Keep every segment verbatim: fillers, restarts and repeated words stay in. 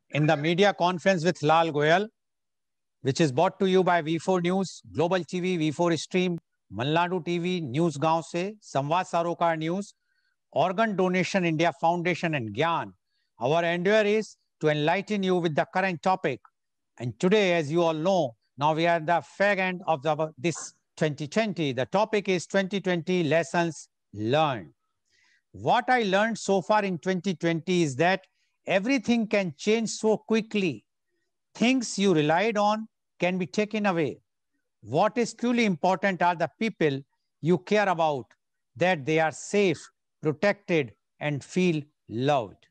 in the media conference with Lal Goyal, which is brought to you by V four News, Global T V, V four Stream, Malnadu T V, News Gaon se, Samvad Sarokar News, Organ Donation India Foundation and Gyan. Our endeavor is to enlighten you with the current topic. And today, as you all know, now we are at the fag end of the, this twenty twenty. The topic is twenty twenty lessons learned. What I learned so far in twenty twenty is that everything can change so quickly. Things you relied on can be taken away. What is truly important are the people you care about, that they are safe, protected, and feel loved.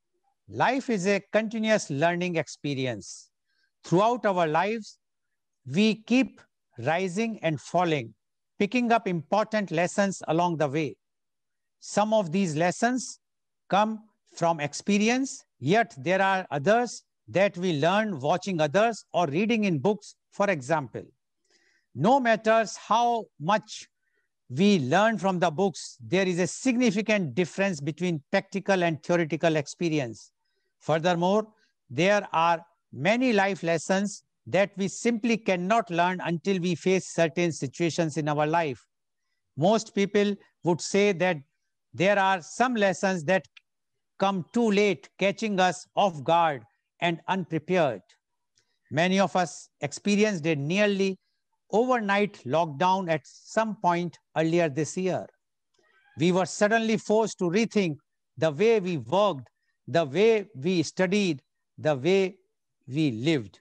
Life is a continuous learning experience. Throughout our lives, we keep rising and falling, picking up important lessons along the way. Some of these lessons come from experience, yet there are others that we learn watching others or reading in books, for example. No matter how much we learn from the books, there is a significant difference between practical and theoretical experience. Furthermore, there are many life lessons that we simply cannot learn until we face certain situations in our life. Most people would say that there are some lessons that come too late, catching us off guard and unprepared. Many of us experienced a nearly overnight lockdown at some point earlier this year. We were suddenly forced to rethink the way we worked, the way we studied, the way we lived.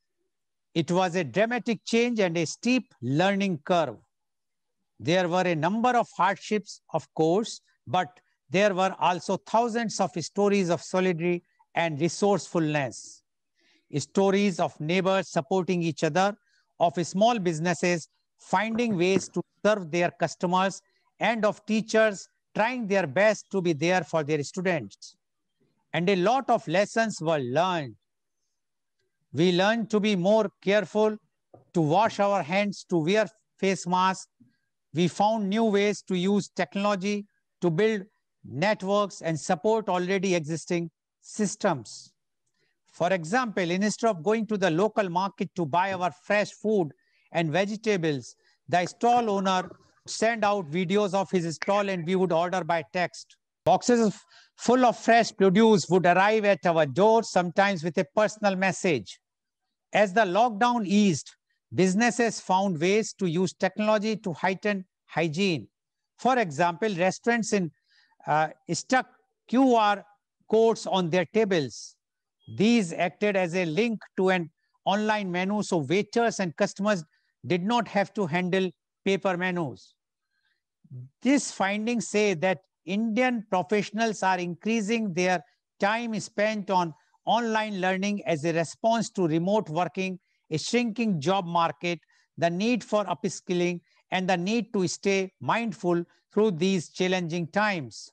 It was a dramatic change and a steep learning curve. There were a number of hardships, of course, but there were also thousands of stories of solidarity and resourcefulness. Stories of neighbors supporting each other, of small businesses finding ways to serve their customers, and of teachers trying their best to be there for their students. And a lot of lessons were learned. We learned to be more careful, to wash our hands, to wear face masks. We found new ways to use technology to build networks and support already existing systems. For example, instead of going to the local market to buy our fresh food and vegetables, the stall owner sent out videos of his stall and we would order by text. Boxes full of fresh produce would arrive at our door, sometimes with a personal message. As the lockdown eased, businesses found ways to use technology to heighten hygiene. For example, restaurants in, uh, stuck Q R codes on their tables. These acted as a link to an online menu, so waiters and customers did not have to handle paper menus. These findings say that Indian professionals are increasing their time spent on online learning as a response to remote working, a shrinking job market, the need for upskilling, and the need to stay mindful through these challenging times.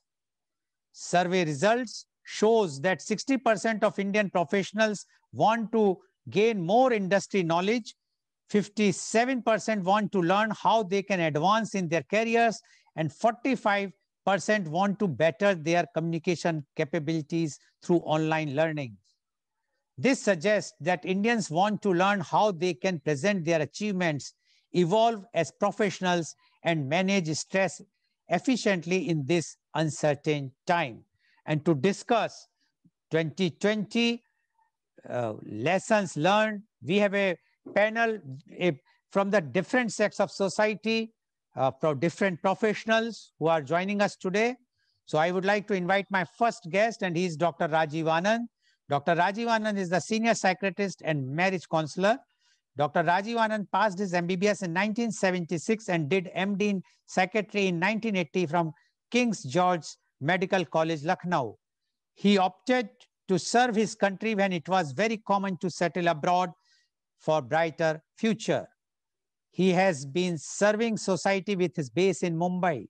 Survey results shows that sixty percent of Indian professionals want to gain more industry knowledge, fifty-seven percent want to learn how they can advance in their careers, and forty-five percent want to better their communication capabilities through online learning. This suggests that Indians want to learn how they can present their achievements, evolve as professionals, and manage stress efficiently in this uncertain time. And to discuss twenty twenty uh, lessons learned, we have a panel a, from the different sects of society, uh, from different professionals who are joining us today. So I would like to invite my first guest, and he is Doctor Rajiv Anand. Doctor Rajiv Anand is the senior psychiatrist and marriage counselor. Doctor Rajiv Anand passed his M B B S in nineteen seventy-six and did M D in psychiatry in nineteen eighty from King's George Medical College, Lucknow. He opted to serve his country when it was very common to settle abroad for brighter future. He has been serving society with his base in Mumbai.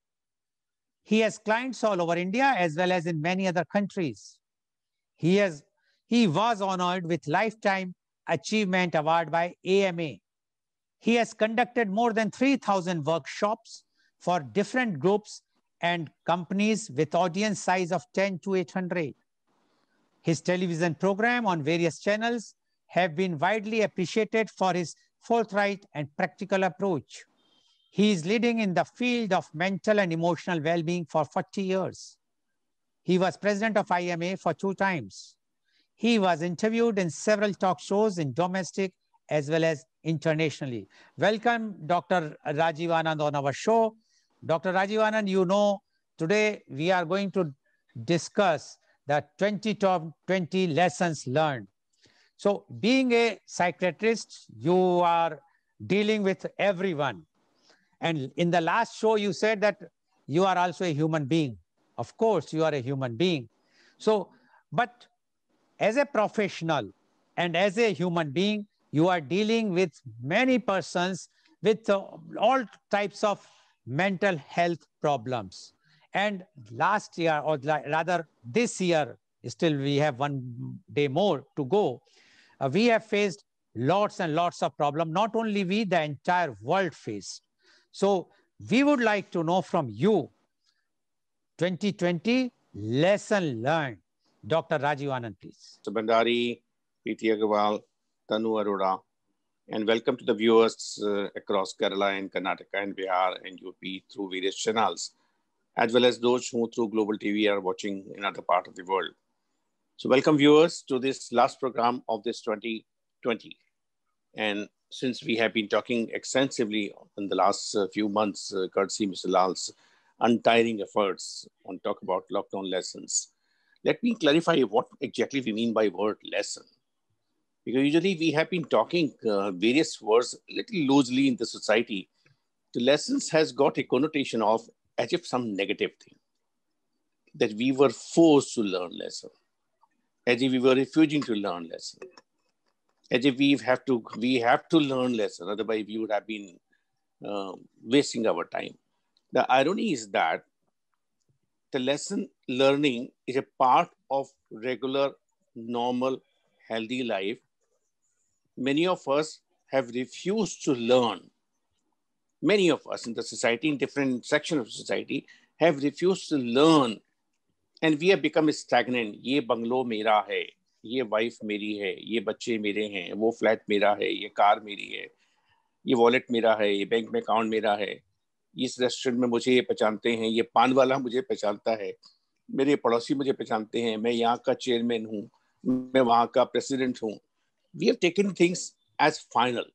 He has clients all over India as well as in many other countries. He, has, he was honored with Lifetime Achievement Award by A M A. He has conducted more than three thousand workshops for different groups and companies with audience size of ten to eight hundred. His television program on various channels have been widely appreciated for his forthright and practical approach. He is leading in the field of mental and emotional well-being for forty years. He was president of I M A for two times. He was interviewed in several talk shows in domestic as well as internationally. Welcome, Doctor Rajiv Anand, on our show. Doctor Rajiv Anand, you know, today we are going to discuss the twenty top twenty lessons learned. So being a psychiatrist, you are dealing with everyone. And in the last show, you said that you are also a human being. Of course, you are a human being. So, but as a professional and as a human being, you are dealing with many persons with uh, all types of mental health problems. And last year, or rather this year, still we have one day more to go, uh, we have faced lots and lots of problems. Not only we, the entire world faced. So we would like to know from you, twenty twenty lesson learned. Doctor Rajiv Anand, please. So Bhandari, Preeti Agarwal, Tanu Arora, and welcome to the viewers uh, across Kerala and Karnataka and Bihar and U P through various channels, as well as those who through Global T V are watching in other part of the world. So welcome viewers to this last program of this twenty twenty. And since we have been talking extensively in the last uh, few months, uh, courtesy Mister Lal's untiring efforts on talk about lockdown lessons, let me clarify what exactly we mean by word lesson. Because usually we have been talking uh, various words a little loosely in the society. The lessons has got a connotation of as if some negative thing, that we were forced to learn lesson, as if we were refusing to learn lesson, as if we have to, we have to learn lesson, otherwise we would have been uh, wasting our time. The irony is that the lesson learning is a part of regular, normal, healthy life. Many of us have refused to learn. Many of us in the society, in different sections of society, have refused to learn. And we have become stagnant. Ye bungalow mera hai, ye wife meri hai, ye bacche mere hain, wo flat mera hai, ye car meri hai, ye wallet mera hai, ye bank mein account mera hai, इस restaurant में मुझे ये पहचानते हैं, ये पान वाला मुझे पहचानता है, मेरे पड़ोसी मुझे पहचानते हैं, मैं यहाँ का चेयरमैन हूँ, मैं वहाँ का प्रेसिडेंट हूँ. We have taken things as final.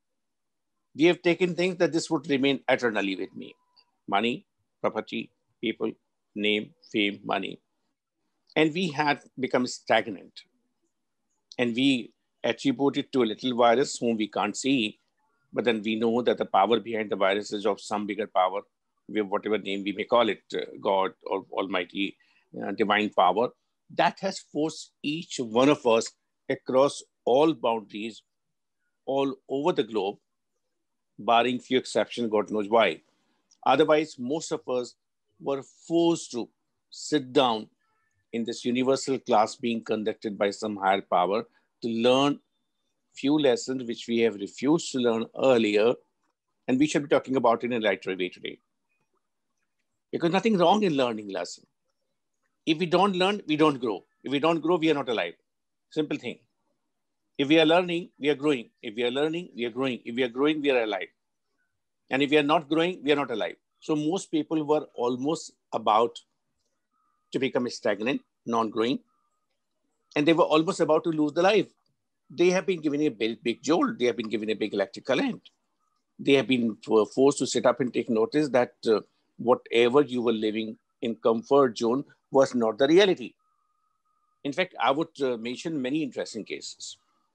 We have taken things that this would remain eternally with me. Money, property, people, name, fame, money. And we had become stagnant. And we attribute it to a little virus whom we can't see. But then we know that the power behind the virus is of some bigger power, whatever name we may call it, uh, God or Almighty, uh, divine power, that has forced each one of us across all boundaries, all over the globe, barring few exceptions, God knows why. Otherwise, most of us were forced to sit down in this universal class being conducted by some higher power to learn few lessons which we have refused to learn earlier, and we should be talking about it in a lighter way today. Because nothing wrong in learning lesson. If we don't learn, we don't grow. If we don't grow, we are not alive. Simple thing. If we are learning, we are growing. If we are learning, we are growing. If we are growing, we are alive. And if we are not growing, we are not alive. So most people were almost about to become stagnant, non-growing, and they were almost about to lose their life. They have been given a big, big jolt. They have been given a big electrical current. They have been forced to sit up and take notice that uh, whatever you were living in comfort zone was not the reality. In fact, I would uh, mention many interesting cases.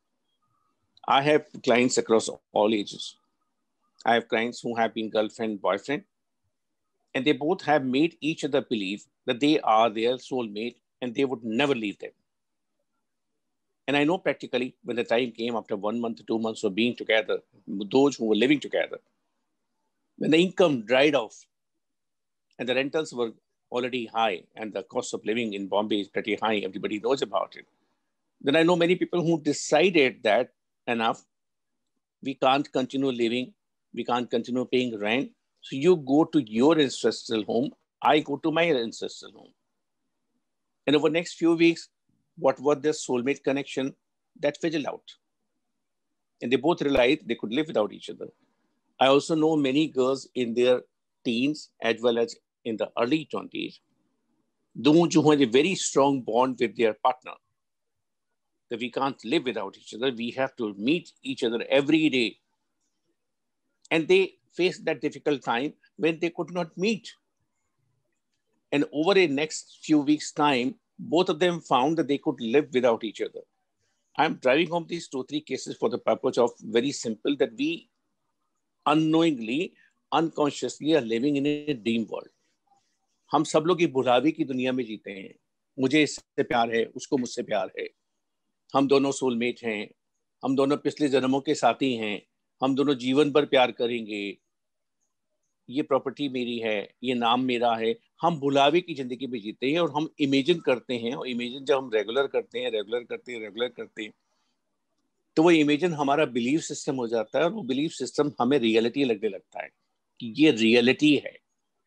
I have clients across all ages. I have clients who have been girlfriend, boyfriend, and they both have made each other believe that they are their soulmate and they would never leave them. And I know practically when the time came after one month, two months of being together, those who were living together, when the income dried off and the rentals were already high and the cost of living in Bombay is pretty high, everybody knows about it. Then I know many people who decided that enough, we can't continue living, we can't continue paying rent. So you go to your ancestral home, I go to my ancestral home. And over the next few weeks, what was their soulmate connection, that fizzled out. And they both realized they could live without each other. I also know many girls in their teens as well as in the early twenties, those who had a very strong bond with their partner, that we can't live without each other. We have to meet each other every day. And they faced that difficult time when they could not meet. And over the next few weeks' time, both of them found that they could live without each other. I'm driving home these two, three cases for the purpose of very simple, that we unknowingly, unconsciously are living in a dream world. हम सब लोग ये बुढ़ावे की दुनिया में जीते हैं. मुझे इससे प्यार है, उसको मुझसे प्यार है. हम दोनों सोलमेट हैं. हम दोनों पिछले जन्मों के साथी हैं. हम दोनों जीवन भर प्यार करेंगे. ये प्रॉपर्टी मेरी है, ये नाम मेरा है. हम बुलावे की जिंदगी में जीते हैं और हम इमेजिन करते हैं. और इमेजिन जब हम रेगुलर करते हैं रेगुलर करते हैं रेगुलर करते हैं तो वो इमेजिन हमारा बिलीफ सिस्टम हो जाता है और वो बिलीफ सिस्टम हमें रियलिटी लगने लगता है कि ये रियलिटी है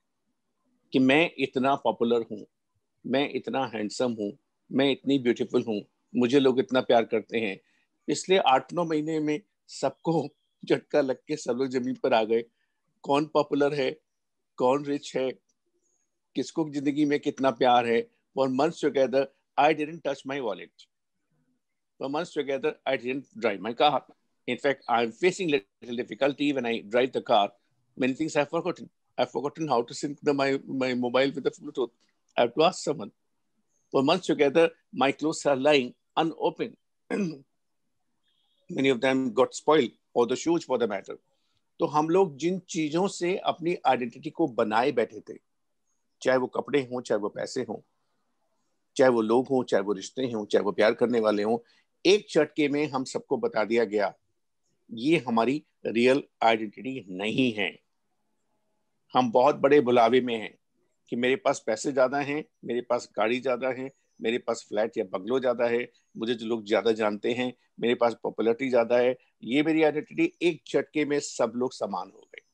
कि मैं इतना पॉपुलर हूँ, मैं इतना हैंडसम हूँ, मैं इतनी ब्यूटीफुल हूँ, मुझे लोग इतना प्यार करते हैं. इसलिए आठ नौ महीने में सबको झटका लग के सब लोग जमीन पर आ गए. कौन पॉपुलर है, कौन रिच है, किसको जिंदगी में कितना प्यार है. For months together, I didn't touch my wallet. For months together, I didn't drive my car. In fact, I'm facing little difficulty when I drive the car. Many things I've forgotten. I've forgotten how to sync the, my, my mobile with the Bluetooth. I have to ask someone. For months together, my clothes are lying unopened. Many of them got spoiled, or the shoes for the matter. तो हम लोग जिन चीजों से अपनी identity को बनाए बैठे थे, चाहे वो कपड़े हों, चाहे वो पैसे हों, चाहे वो लोग हों, चाहे वो रिश्ते हों, चाहे वो प्यार करने वाले हों, एक झटके में हम सबको बता दिया गया ये हमारी रियल आइडेंटिटी नहीं है. हम बहुत बड़े बुलावे में हैं कि मेरे पास पैसे ज्यादा हैं, मेरे पास गाड़ी ज्यादा है, मेरे पास फ्लैट या बंगलो ज्यादा है, मुझे जो लोग ज्यादा जानते हैं, मेरे पास पॉपुलैरिटी ज्यादा है. ये मेरी आइडेंटिटी. एक झटके में सब लोग समान हो गए.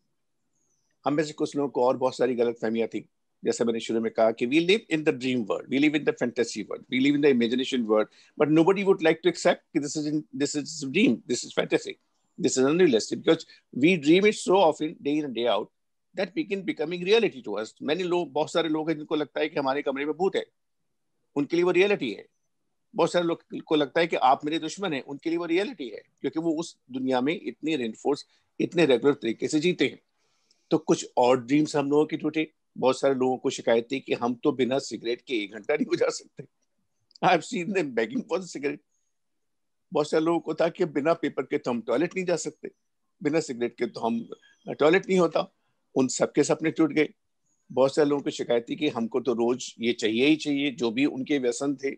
हम में से कुछ लोगों को और बहुत सारी गलत फहमियां थी. जैसे मैंने शुरू में कहा कि we live in the dream world, we live in the fantasy world, we live in the imagination world, but nobody would like to accept that this is in, this is dream, this is fantasy, this is unrealistic, because we dream it so often day in and day out that begin becoming reality to us. Many लोग, बहुत सारे लोग हैं जिनको लगता है कि हमारे कमरे में भूत है, उनके लिए वो रियलिटी है. बहुत सारे लोग को लगता है कि आप मेरे दुश्मन हैं, उनके लिए वो रियलिटी है, क्योंकि वो उस दुनिया में इतने रेनफोर्स, इतने रेगुलर तरीके से जीते हैं. तो कुछ और ड्रीम्स हम लोगों के टूटे. बहुत सारे लोगों को शिकायत थी कि हम तो बिना सिगरेट के एक घंटा नहीं गुजार सकते. I have seen them begging for cigarette. बहुत सारे लोगों को था कि बिना पेपर के तो हम टॉयलेट नहीं जा सकते, बिना सिगरेट के तो हम टॉयलेट नहीं होता. उन सबके सपने टूट गए. बहुत सारे लोगों को शिकायत थी कि हमको तो रोज ये चाहिए ही चाहिए, जो भी उनके व्यसन थे.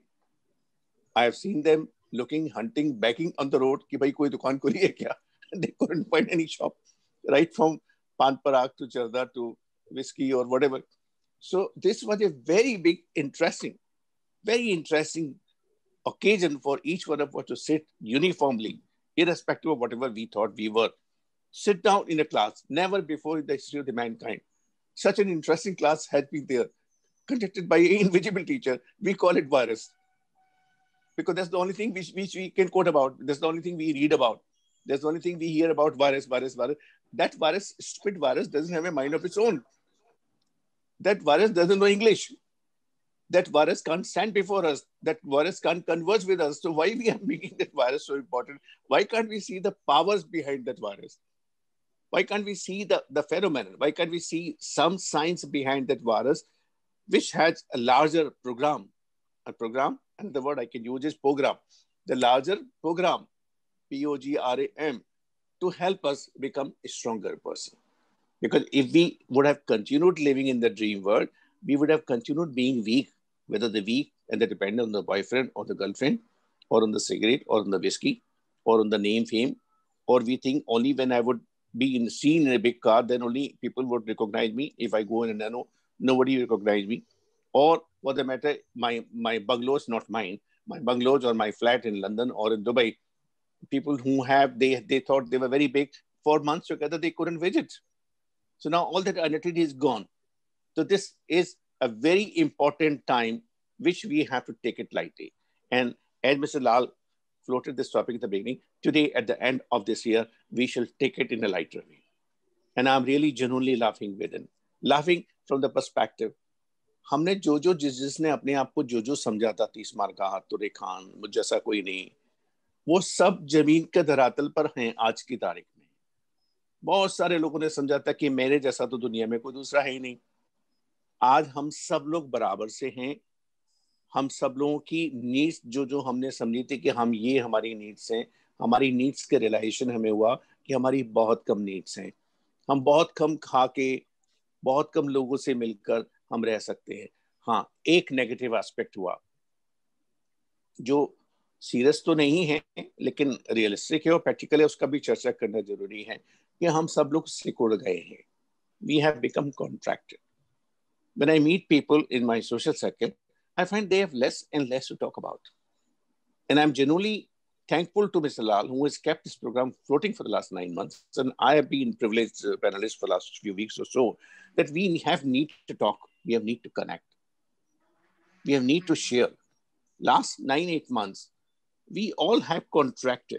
I have seen them looking, hunting, backing on the road कि भाई कोई दुकान खुली है क्या. They couldn't find any shop, right from Pan Parag to zarda to whiskey or whatever. So this was a very big, interesting, very interesting occasion for each one of us to sit uniformly, irrespective of whatever we thought we were. Sit down in a class, never before in the history of the mankind. Such an interesting class has been there, conducted by an invisible teacher. We call it virus, because that's the only thing which, which we can quote about. That's the only thing we read about. That's the only thing we hear about. Virus, virus, virus. That virus, stupid virus, doesn't have a mind of its own. That virus doesn't know English. That virus can't stand before us. That virus can't converse with us. So why we are making that virus so important? Why can't we see the powers behind that virus? Why can't we see the, the phenomenon? Why can't we see some science behind that virus, which has a larger program? A program, and the word I can use is program. The larger program, P O G R A M, to help us become a stronger person. Because if we would have continued living in the dream world, we would have continued being weak, whether the weak and the dependent on the boyfriend or the girlfriend, or on the cigarette, or on the whiskey, or on the name fame, or we think only when I would be in, seen in a big car, then only people would recognize me. If I go in a nano, nobody will recognize me. Or for the matter, my, my bungalow is not mine. My bungalows or my flat in London or in Dubai, people who have, they, they thought they were very big, for months together, they couldn't visit. So now all that identity is gone. So this is a very important time which we have to take it lightly. And as Mister Lal floated this topic at the beginning, today at the end of this year, we shall take it in a lighter way. And I'm really genuinely laughing within. Laughing from the perspective, हमने जो जो जिस जिसने अपने आप को जो जो समझा था तीस मार का हाथ तुरे खान मुझ जैसा कोई नहीं, वो सब जमीन के धरातल पर हैं आज की तारीख में। बहुत सारे लोगों ने समझा था कि मेरे जैसा तो दुनिया में कोई दूसरा है ही नहीं। आज हम सब लोग बराबर से हैं। हम सब लोगों की नीड्स जो जो हमने समझी थी कि हम ये हमारी नीड्स हैं, हमारी नीड्स के रियलाइजेशन हमें हुआ कि हमारी बहुत कम नीड्स हैं। हम बहुत कम खा के, बहुत कम लोगों से मिलकर हम रह सकते हैं। हाँ, एक नेगेटिव एस्पेक्ट हुआ जो सीरियस तो नहीं है लेकिन रियलिस्टिक है और प्रैक्टिकल है, उसका भी चर्चा करना जरूरी है कि हम सब लोग सिकुड़ गए हैं। We have become contracted. When I meet people in my social circle, I find they have less and less to talk about. And I'm genuinely thankful to Mister Lal, who has kept this program floating for the last nine months. And I have been privileged uh, panelist for the last few weeks or so, that we have need to talk, we have need to connect, we have need to share. Last nine, eight months, we all have contracted.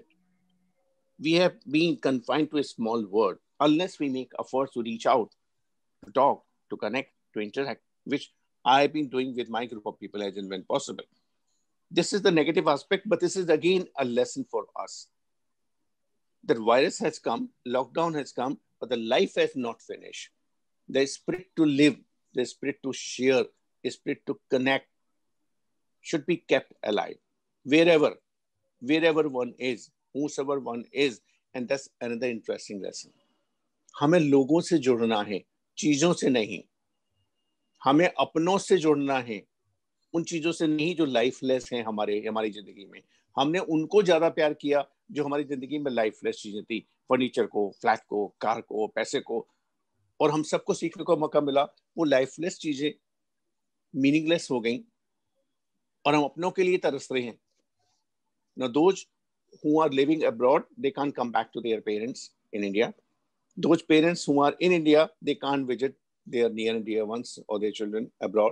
We have been confined to a small world unless we make efforts to reach out, to talk, to connect, to interact, which I've been doing with my group of people as and when possible. This is the negative aspect, but this is again a lesson for us. The virus has come, lockdown has come, but the life has not finished. The spirit to live, the spirit to share, the spirit to connect should be kept alive. Wherever, wherever one is, whosoever one is, and that's another interesting lesson. हमें लोगों से जुड़ना है, चीजों से नहीं। हमें अपनों से जुड़ना है, उन चीजों से नहीं जो लाइफलेस हैं हमारे हमारी जिंदगी में। हमने उनको ज्यादा प्यार किया जो हमारी जिंदगी में लाइफलेस चीजें थी, फर्नीचर को, फ्लैट को, कार को, पैसे को, और हम सबको सीखने को मौका मिला वो लाइफलेस चीजें मीनिंगलेस हो गई और हम अपनों के लिए तरस रहे हैं। Now those who are living abroad, they can't come back to their parents in India. Those parents who are in India, they can't visit their near and dear ones or their children abroad.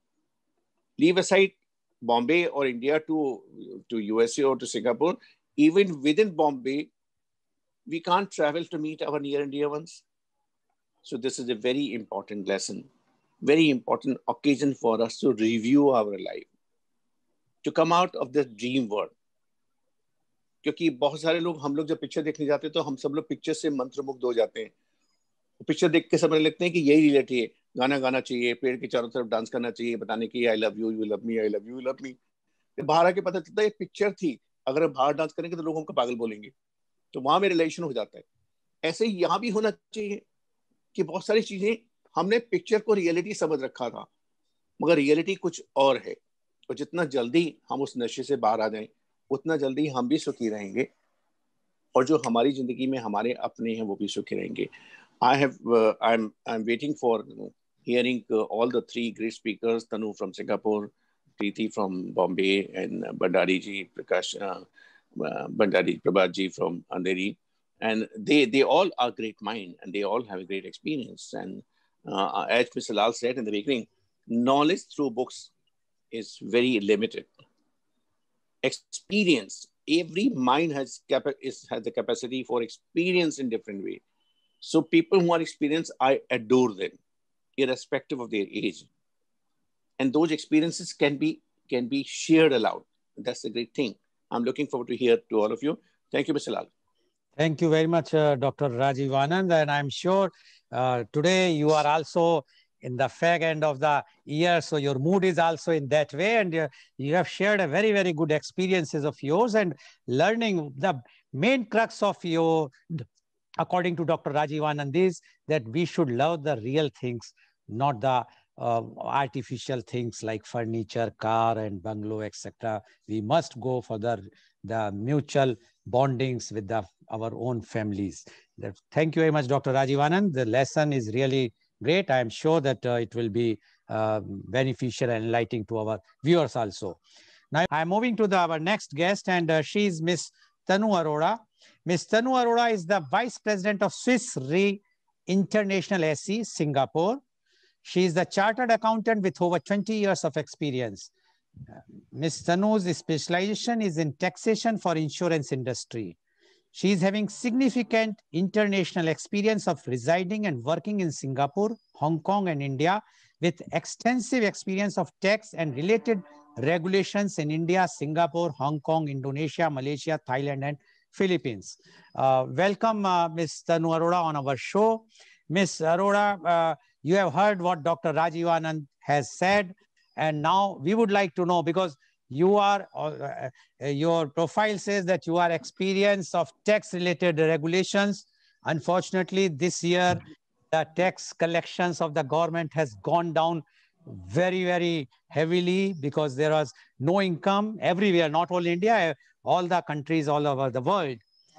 Leave aside Bombay or India to, to U S A or to Singapore. Even within Bombay, we can't travel to meet our near and dear ones. So this is a very important lesson, very important occasion for us to review our life, to come out of this dream world. क्योंकि बहुत सारे लोग, हम लोग जब picture देखने जाते हैं तो हम सब लोग पिक्चर से मंत्रमुग्ध हो जाते हैं। पिक्चर देख के समझ लगते हैं कि यही रियलिटी है, गाना गाना चाहिए, पेड़ के चारों तरफ डांस करना चाहिए, बताने की I love you, you love me, I love you, love me. बाहर आके पता चलता है ये पिक्चर थी, अगर हम बाहर डांस करेंगे तो लोग हमको पागल बोलेंगे, तो वहां में रिलेशन हो जाता है। ऐसे ही यहाँ भी होना चाहिए कि बहुत सारी चीजें हमने पिक्चर को रियलिटी समझ रखा था, मगर रियलिटी कुछ और है। और जितना जल्दी हम उस नशे से बाहर आ जाएं, उतना जल्दी हम भी सुखी रहेंगे और जो हमारी जिंदगी में हमारे अपने हैं वो भी सुखी रहेंगे। I have, uh, I'm, I'm waiting for you know, hearing uh, all the three great speakers, Tanu from Singapore, Preeti from Bombay, and uh, Bandari ji, Prakash, uh, uh, Bandari Prabhat ji from Andheri. And they, they all are great mind and they all have a great experience. And uh, as Mister Lal said in the beginning, knowledge through books is very limited. Experience, every mind has, capa- is, has the capacity for experience in different ways. So people who are experienced, I adore them, irrespective of their age. And those experiences can be can be shared aloud. That's the great thing. I'm looking forward to hear to all of you. Thank you, Mister Lal. Thank you very much, uh, Doctor Rajiv Anand. And I'm sure uh, today you are also in the fag end of the year, so your mood is also in that way. And uh, you have shared a very, very good experiences of yours and learning the main crux of your, according to Doctor Rajiv Anand, is that we should love the real things, not the uh, artificial things like furniture, car and bungalow, et cetera. We must go for the, the mutual bondings with the, our own families. Thank you very much, Doctor Rajiv Anand. The lesson is really great. I am sure that uh, it will be uh, beneficial and enlightening to our viewers also. Now, I am moving to the, our next guest, and uh, she is Miss Tanu Arora. Miss Tanu Arora is the Vice President of Swiss Re International S E, Singapore. She is the Chartered Accountant with over twenty years of experience. Miz Tanu's specialization is in taxation for insurance industry. She is having significant international experience of residing and working in Singapore, Hong Kong, and India, with extensive experience of tax and related regulations in India, Singapore, Hong Kong, Indonesia, Malaysia, Thailand, and Philippines. Uh, welcome, uh, Miz Tanu Arora, on our show. Miz Arora, uh, you have heard what Doctor Rajiv Anand has said, and now we would like to know, because you are, uh, uh, your profile says that you are experienced of tax-related regulations. Unfortunately, this year, the tax collections of the government has gone down very, very heavily because there was no income everywhere, not only India, all the countries all over the world.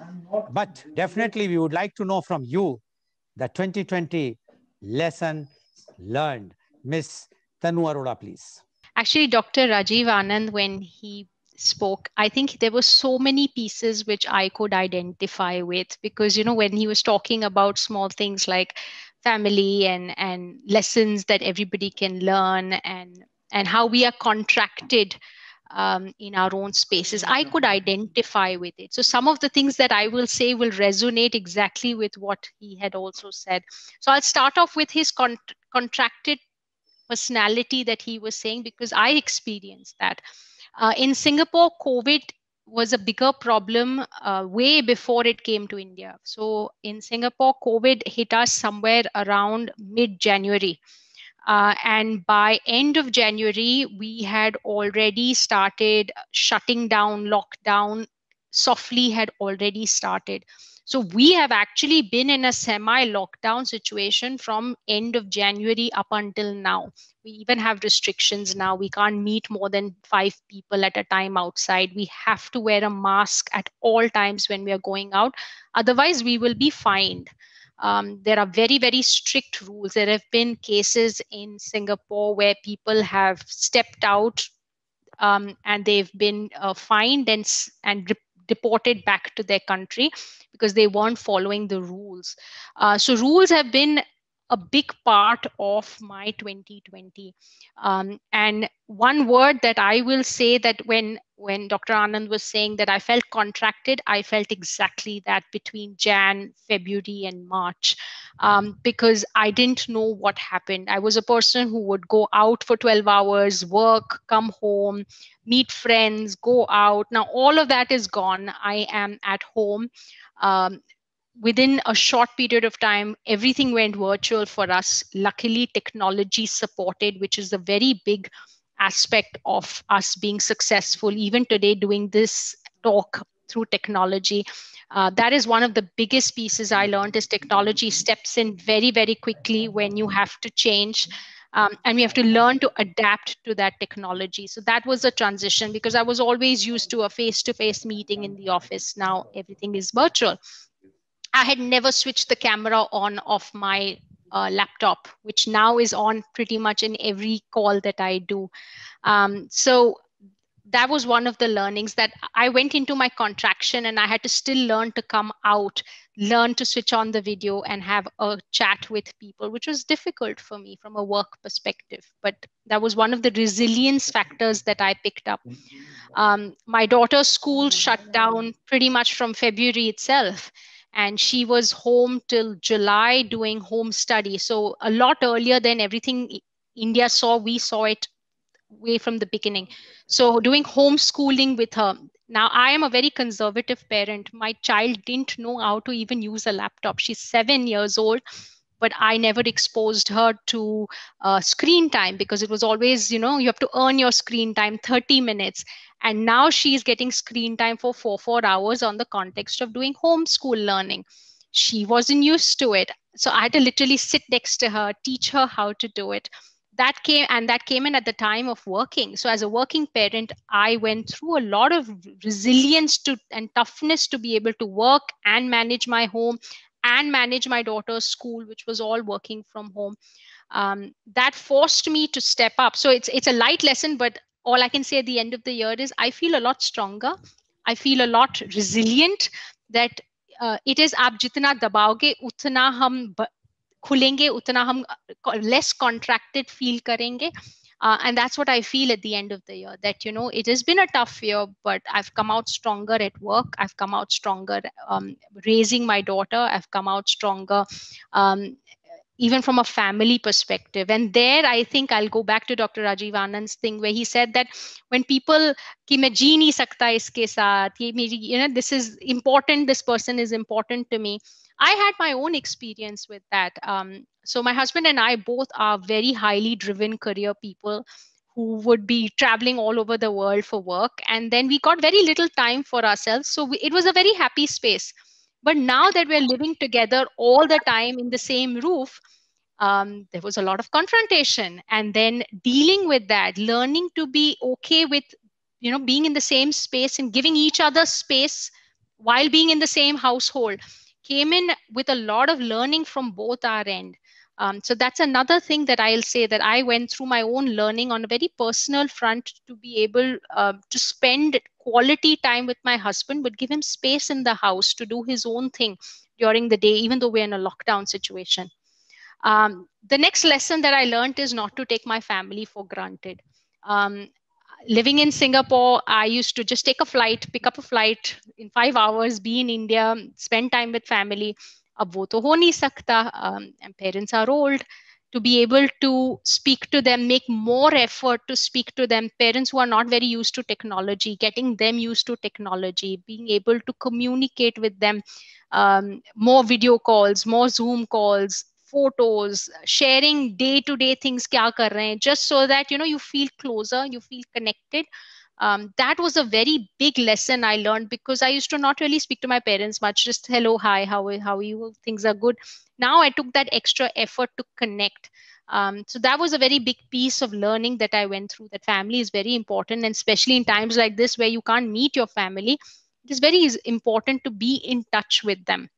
But definitely we would like to know from you the twenty twenty lesson learned. Miz Tanu Arora, please. Actually, Doctor Rajiv Anand, when he spoke, I think there were so many pieces which I could identify with, because, you know, when he was talking about small things like family and, and lessons that everybody can learn, and, and how we are contracted um, in our own spaces, I could identify with it. So some of the things that I will say will resonate exactly with what he had also said. So I'll start off with his con- contracted personality that he was saying, because I experienced that. Uh, in Singapore, COVID was a bigger problem uh, way before it came to India. So in Singapore, COVID hit us somewhere around mid-January. Uh, and by end of January, we had already started shutting down, lockdown softly had already started. So we have actually been in a semi-lockdown situation from end of January up until now. We even have restrictions now. We can't meet more than five people at a time outside. We have to wear a mask at all times when we are going out. Otherwise, we will be fined. Um, there are very, very strict rules. There have been cases in Singapore where people have stepped out um, and they've been uh, fined and, and deported back to their country because they weren't following the rules. Uh, so rules have been a big part of my twenty twenty. Um, and one word that I will say, that when, when Doctor Anand was saying that I felt contracted, I felt exactly that between Jan, February, and March, um, because I didn't know what happened. I was a person who would go out for twelve hours, work, come home, meet friends, go out. Now, all of that is gone. I am at home. Um, Within a short period of time, everything went virtual for us. Luckily, technology supported, which is a very big aspect of us being successful. Even today, doing this talk through technology, uh, that is one of the biggest pieces I learned, is technology steps in very, very quickly when you have to change. Um, and we have to learn to adapt to that technology. So that was a transition, because I was always used to a face-to-face meeting in the office. Now everything is virtual. I had never switched the camera on of my uh, laptop, which now is on pretty much in every call that I do. Um, so that was one of the learnings, that I went into my contraction and I had to still learn to come out, learn to switch on the video and have a chat with people, which was difficult for me from a work perspective. But that was one of the resilience factors that I picked up. Um, my daughter's school shut down pretty much from February itself. And she was home till July doing home study. So a lot earlier than everything India saw, we saw it way from the beginning. So doing homeschooling with her. Now, I am a very conservative parent. My child didn't know how to even use a laptop. She's seven years old, but I never exposed her to uh, screen time, because it was always, you know, you have to earn your screen time, thirty minutes. And now she's getting screen time for four, four hours on the context of doing homeschool learning. She wasn't used to it. So I had to literally sit next to her, teach her how to do it. That came, and that came in at the time of working. So as a working parent, I went through a lot of resilience to and toughness to be able to work and manage my home and manage my daughter's school, which was all working from home. Um, that forced me to step up. So it's it's a light lesson, but all I can say at the end of the year is I feel a lot stronger. I feel a lot resilient, that uh, it is aap jitna dabaoge, utna hum khulenge, utna hum less contracted feel karenge. Uh, and that's what I feel at the end of the year, that, you know, it has been a tough year, but I've come out stronger at work. I've come out stronger um, raising my daughter. I've come out stronger um, even from a family perspective. And there, I think I'll go back to Doctor Rajiv Anand's thing where he said that when people, ki main jee nahi sakta iske saath, ye meri, you know, this is important, this person is important to me. I had my own experience with that. Um, so my husband and I both are very highly driven career people who would be traveling all over the world for work. And then we got very little time for ourselves. So we, it was a very happy space. But now that we're living together all the time in the same roof, um, there was a lot of confrontation. And then dealing with that, learning to be okay with, you know, being in the same space and giving each other space while being in the same household, came in with a lot of learning from both our end. Um, so that's another thing that I'll say, that I went through my own learning on a very personal front to be able uh, to spend quality time with my husband, but give him space in the house to do his own thing during the day, even though we're in a lockdown situation. Um, the next lesson that I learned is not to take my family for granted. Um, living in Singapore, I used to just take a flight, pick up a flight in five hours, be in India, spend time with family. Ab wo to ho nahi sakta, um, and parents are old. To be able to speak to them, make more effort to speak to them, parents who are not very used to technology, getting them used to technology, being able to communicate with them, um, more video calls, more Zoom calls, photos, sharing day to day things kya kar rahe hain, just so that, you know, you feel closer, you feel connected. Um, that was a very big lesson I learned, because I used to not really speak to my parents much, just hello, hi, how, how are you, things are good. Now I took that extra effort to connect. Um, so that was a very big piece of learning that I went through, that family is very important. And especially in times like this where you can't meet your family, it is very important to be in touch with them.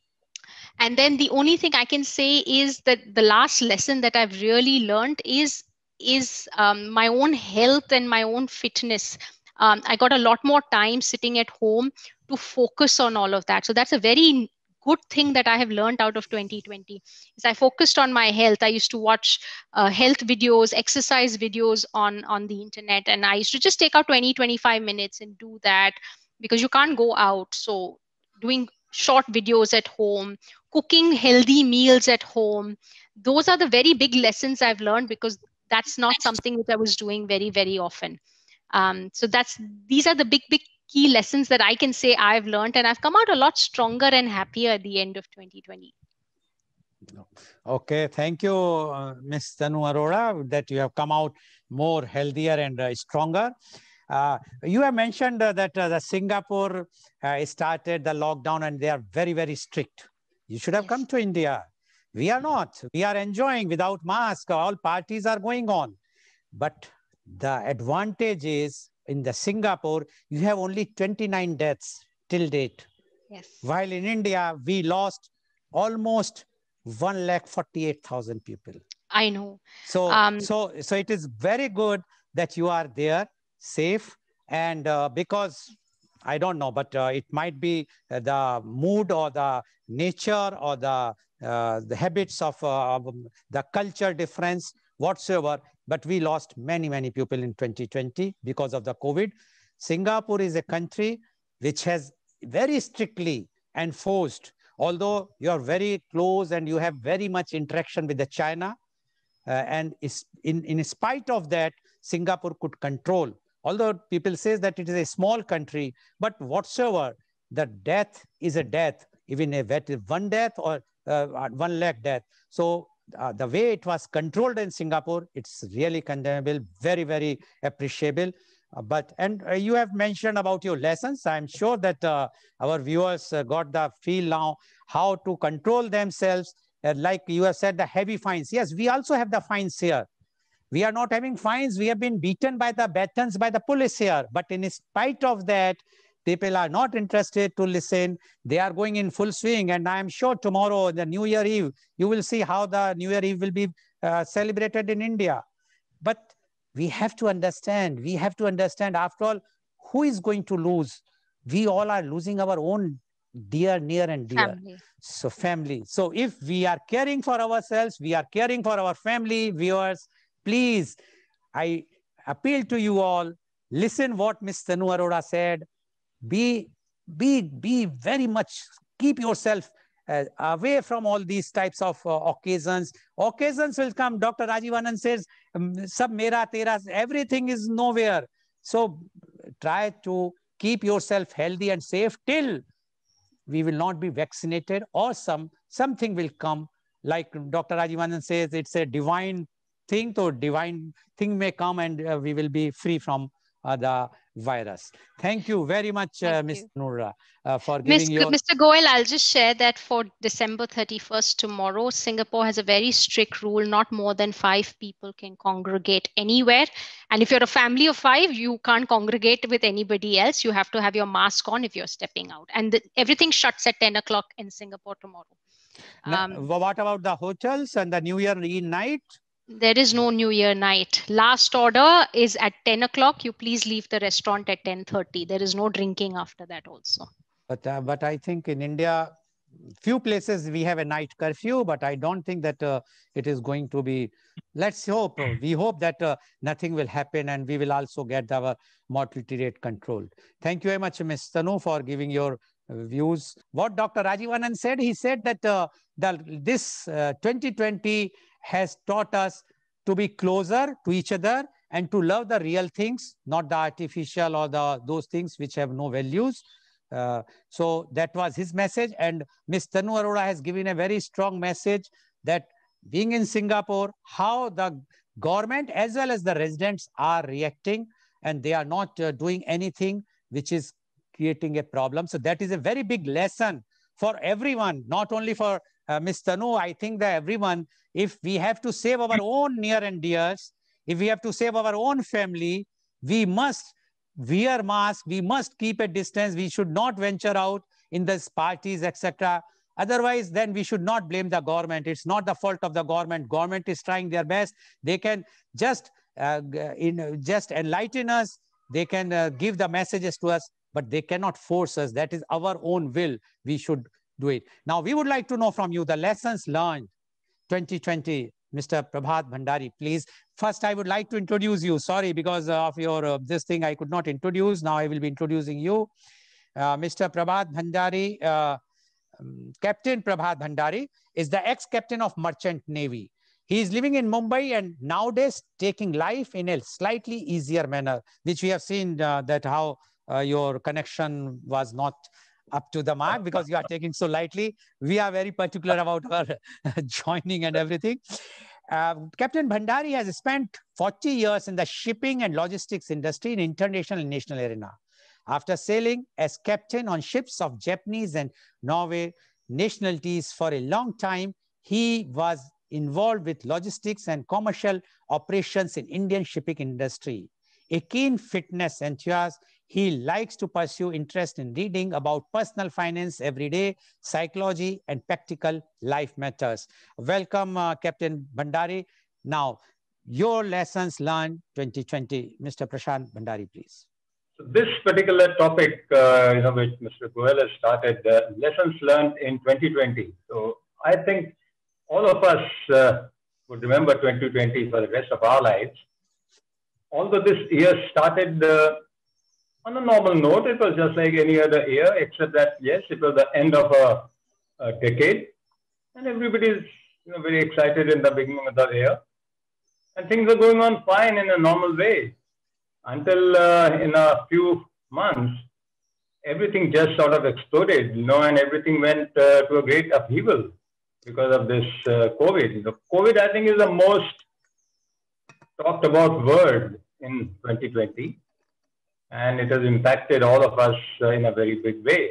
And then the only thing I can say is that the last lesson that I've really learned is is um, my own health and my own fitness. Um, I got a lot more time sitting at home to focus on all of that. So that's a very good thing that I have learned out of twenty twenty. Is I focused on my health. I used to watch uh, health videos, exercise videos on on the internet, and I used to just take out twenty, twenty-five minutes and do that, because you can't go out. So doing short videos at home, cooking healthy meals at home, those are the very big lessons I've learned, because that's not something that I was doing very, very often. Um, so that's these are the big, big key lessons that I can say I've learned, and I've come out a lot stronger and happier at the end of twenty twenty. Okay, thank you, uh, Miz Tanu Arora, that you have come out more healthier and uh, stronger. Uh, you have mentioned uh, that uh, the Singapore uh, started the lockdown and they are very, very strict. You should have yes. come to India. We are not. We are enjoying without mask. All parties are going on. But the advantage is in the Singapore, you have only twenty-nine deaths till date. Yes. While in India, we lost almost one lakh forty-eight thousand people. I know. So, um, so, so it is very good that you are there, safe, and uh, because I don't know, but uh, it might be uh, the mood or the nature or the uh, the habits of uh, the culture difference whatsoever. But we lost many, many people in twenty twenty because of the COVID. Singapore is a country which has very strictly enforced, although you are very close and you have very much interaction with the China. Uh, and is in, in spite of that, Singapore could control. Although people say that it is a small country, but whatsoever, the death is a death, even a one death or uh, one lakh death. So uh, the way it was controlled in Singapore, it's really condemnable, very, very appreciable. Uh, but, and uh, you have mentioned about your lessons. I'm sure that uh, our viewers uh, got the feel now how to control themselves. Uh, like you have said, the heavy fines. Yes, we also have the fines here. We are not having fines. We have been beaten by the batons by the police here. But in spite of that, people are not interested to listen. They are going in full swing. And I am sure tomorrow, the New Year Eve, you will see how the New Year Eve will be uh, celebrated in India. But we have to understand, we have to understand, after all, who is going to lose? We all are losing our own dear, near and dear. Family. So family. So if we are caring for ourselves, we are caring for our family, viewers, please, I appeal to you all, listen what Miz Tanu Arora said, be, be, be very much, keep yourself uh, away from all these types of uh, occasions. Occasions will come. Doctor Rajiv Anand says, sab mera, tera, everything is nowhere. So try to keep yourself healthy and safe till we will not be vaccinated, or some something will come. Like Doctor Rajiv Anand says, it's a divine thing, so divine thing may come and uh, we will be free from uh, the virus. Thank you very much, uh, Miz Noora, uh, for giving your... Mister Goel, I'll just share that for December thirty-first, tomorrow, Singapore has a very strict rule. Not more than five people can congregate anywhere. And if you're a family of five, you can't congregate with anybody else. You have to have your mask on if you're stepping out. And the, everything shuts at ten o'clock in Singapore tomorrow. Um, now, what about the hotels and the New Year Eve night? There is no New Year night. Last order is at ten o'clock. You please leave the restaurant at ten thirty. There is no drinking after that also. But, uh, but I think in India, few places we have a night curfew, but I don't think that uh, it is going to be, let's hope, we hope that uh, nothing will happen and we will also get our mortality rate controlled. Thank you very much, Miz Tanu, for giving your uh, views. What Doctor Rajiv Anand said, he said that uh, the, this uh, twenty twenty has taught us to be closer to each other and to love the real things, not the artificial or the those things which have no values. Uh, so that was his message. And Miz Tanu Arora has given a very strong message that being in Singapore, how the government as well as the residents are reacting, and they are not uh, doing anything which is creating a problem. So that is a very big lesson for everyone, not only for uh, Miz Tanu. I think that everyone, if we have to save our own near and dears, if we have to save our own family, we must wear masks, we must keep a distance, we should not venture out in these parties, et cetera. Otherwise, then we should not blame the government. It's not the fault of the government. Government is trying their best. They can just, uh, in, just enlighten us. They can uh, give the messages to us, but they cannot force us. That is our own will. We should do it. Now, we would like to know from you the lessons learned twenty twenty. Mister Prabhat Bhandari, please. First, I would like to introduce you. Sorry, because of your uh, this thing, I could not introduce. Now I will be introducing you. Uh, Mister Prabhat Bhandari, uh, um, Captain Prabhat Bhandari is the ex-captain of Merchant Navy. He is living in Mumbai and nowadays taking life in a slightly easier manner, which we have seen uh, that how uh, your connection was not up to the mark because you are taking so lightly. We are very particular about our joining and everything. Uh, Captain Bhandari has spent forty years in the shipping and logistics industry in international and national arena. After sailing as captain on ships of Japanese and Norway nationalities for a long time, he was involved with logistics and commercial operations in Indian shipping industry. A keen fitness enthusiast, he likes to pursue interest in reading about personal finance every day, psychology, and practical life matters. Welcome, uh, Captain Bhandari. Now, your lessons learned twenty twenty. Mister Prashant Bhandari, please. So this particular topic, uh, you know, which Mister Goel has started, uh, lessons learned in twenty twenty. So I think all of us uh, would remember twenty twenty for the rest of our lives. Although this year started uh, on a normal note, it was just like any other year, except that, yes, it was the end of a, a decade. And everybody is you know, very excited in the beginning of the year. And things are going on fine in a normal way. Until uh, in a few months, everything just sort of exploded, you know, and everything went uh, to a great upheaval because of this uh, COVID. The COVID, I think, is the most talked about word in twenty twenty, and it has impacted all of us uh, in a very big way.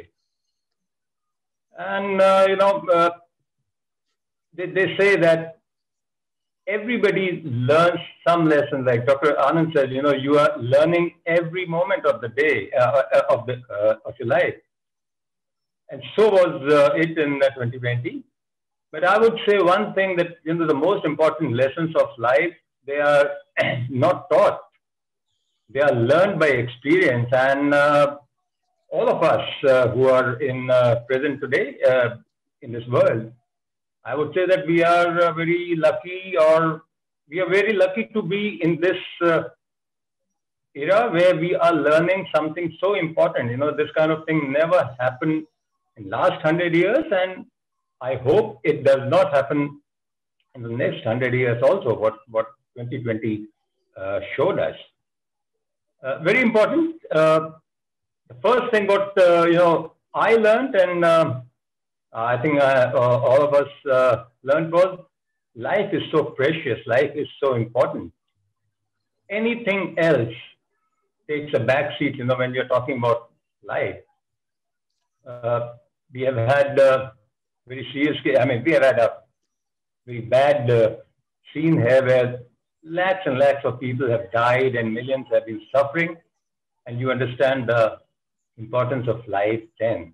And, uh, you know, uh, they, they say that everybody learns some lessons. Like Doctor Anand said, you know, you are learning every moment of the day, uh, of, the, uh, of your life. And so was uh, it in uh, twenty twenty. But I would say one thing that, you know, the most important lessons of life, they are not taught. They are learned by experience. And uh, all of us uh, who are in uh, present today uh, in this world, I would say that we are uh, very lucky, or we are very lucky to be in this uh, era where we are learning something so important. You know, this kind of thing never happened in last hundred years, and I hope it does not happen in the next hundred years also, what, what twenty twenty uh, showed us. Uh, very important. Uh, the first thing what, uh, you know, I learned, and uh, I think uh, all of us uh, learned, was life is so precious. Life is so important. Anything else takes a back seat, you know, when you're talking about life. Uh, we have had uh, very serious, I mean, we have had a very bad uh, scene here where lakhs and lakhs of people have died and millions have been suffering, and you understand the importance of life then.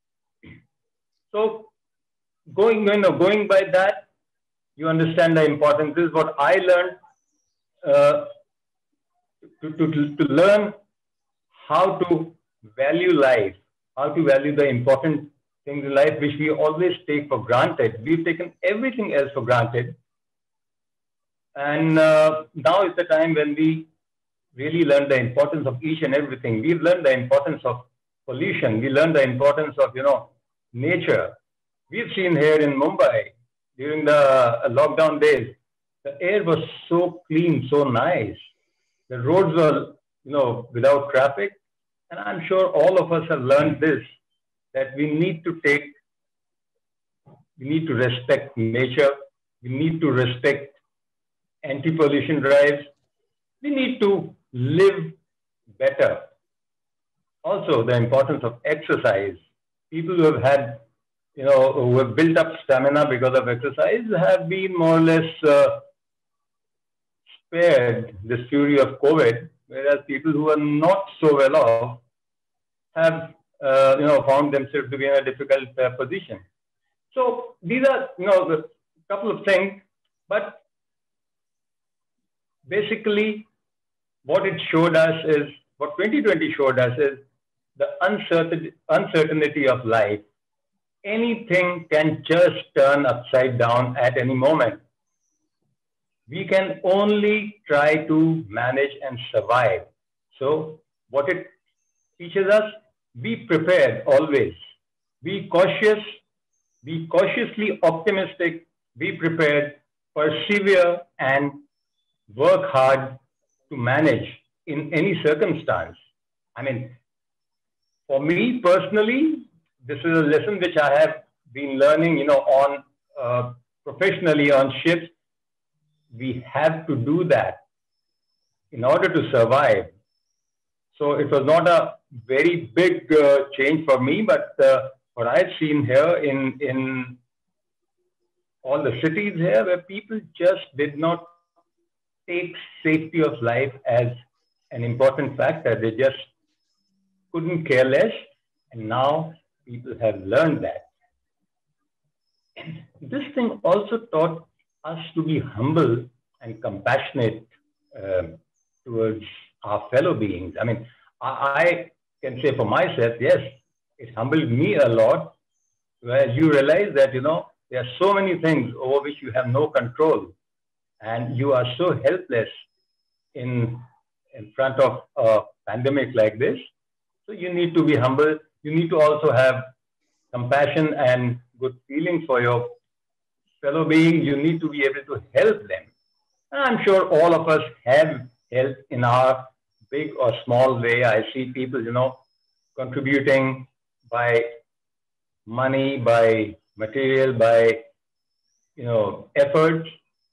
So going, you know, going by that, you understand the importance. This is what I learned, uh, to, to, to learn how to value life, how to value the important things in life, which we always take for granted. We've taken everything else for granted. And uh, now is the time when we really learn the importance of each and everything. We've learned the importance of pollution. We learned the importance of, you know, nature. We've seen here in Mumbai during the lockdown days, the air was so clean, so nice. The roads were, you know, without traffic. And I'm sure all of us have learned this, that we need to take, we need to respect nature. We need to respect anti-pollution drives. We need to live better. Also, the importance of exercise. People who have had, you know, who have built up stamina because of exercise have been more or less uh, spared this fury of COVID, whereas people who are not so well off have, uh, you know, found themselves to be in a difficult uh, position. So these are, you know, a couple of things, but basically what it showed us is, what twenty twenty showed us is the uncertain, uncertainty of life. Anything can just turn upside down at any moment. We can only try to manage and survive. So what it teaches us, be prepared always. Be cautious, be cautiously optimistic, be prepared, persevere, and work hard to manage in any circumstance. I mean, for me personally, this is a lesson which I have been learning, you know, on uh, professionally on ships. We have to do that in order to survive. So it was not a very big uh, change for me, but uh, what I've seen here in, in all the cities here, where people just did not take safety of life as an important factor. They just couldn't care less. And now people have learned that. And this thing also taught us to be humble and compassionate uh, towards our fellow beings. I mean, I, I can say for myself, yes, it humbled me a lot, where you realize that, you know, there are so many things over which you have no control, and you are so helpless in, in front of a pandemic like this. So you need to be humble. You need to also have compassion and good feelings for your fellow beings. You need to be able to help them. And I'm sure all of us have helped in our big or small way. I see people, you know, contributing by money, by material, by, you know, efforts.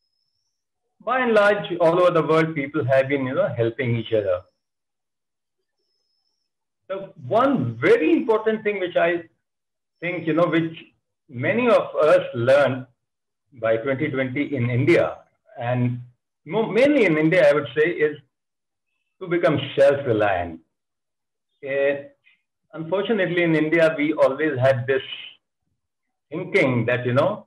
By and large, all over the world, people have been, you know, helping each other. So one very important thing which I think, you know, which many of us learned by twenty twenty in India, and mainly in India, I would say, is to become self-reliant. Uh, unfortunately, in India, we always had this thinking that, you know,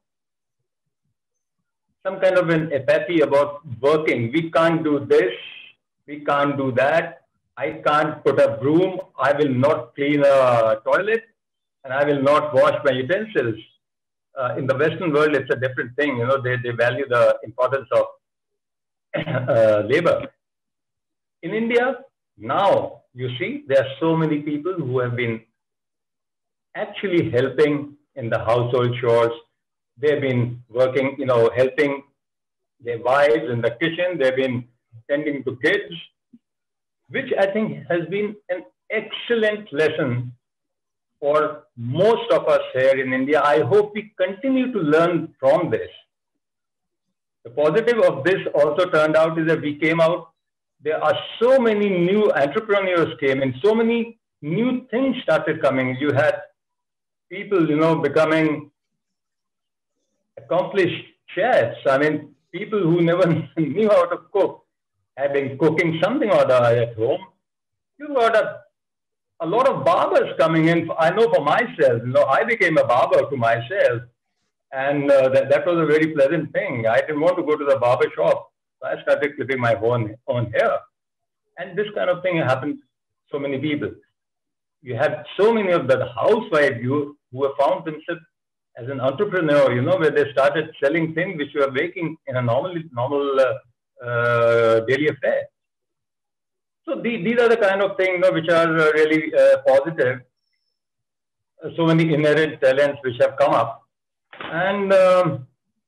some kind of an apathy about working. We can't do this, we can't do that. I can't put a broom, I will not clean a toilet, and I will not wash my utensils. Uh, in the Western world, it's a different thing. You know, they, they value the importance of uh, labor. In India, now you see there are so many people who have been actually helping in the household chores. They've been working, you know, helping their wives in the kitchen. They've been tending to kids, which I think has been an excellent lesson for most of us here in India. I hope we continue to learn from this. The positive of this also turned out is that we came out, there are so many new entrepreneurs came in, so many new things started coming. You had people, you know, becoming accomplished chefs. I mean, people who never knew how to cook have been cooking something or the other at home. You got a, a lot of barbers coming in. I know for myself, you know, I became a barber to myself. And uh, that, that was a very pleasant thing. I didn't want to go to the barber shop. So I started clipping my own, own hair. And this kind of thing happened to so many people. You had so many of the housewives who, who have found themselves as an entrepreneur, you know, where they started selling things which were making in a normal, normal uh, uh, daily affair. So the, these are the kind of things, you know, which are really uh, positive. So many inherent talents which have come up. And um,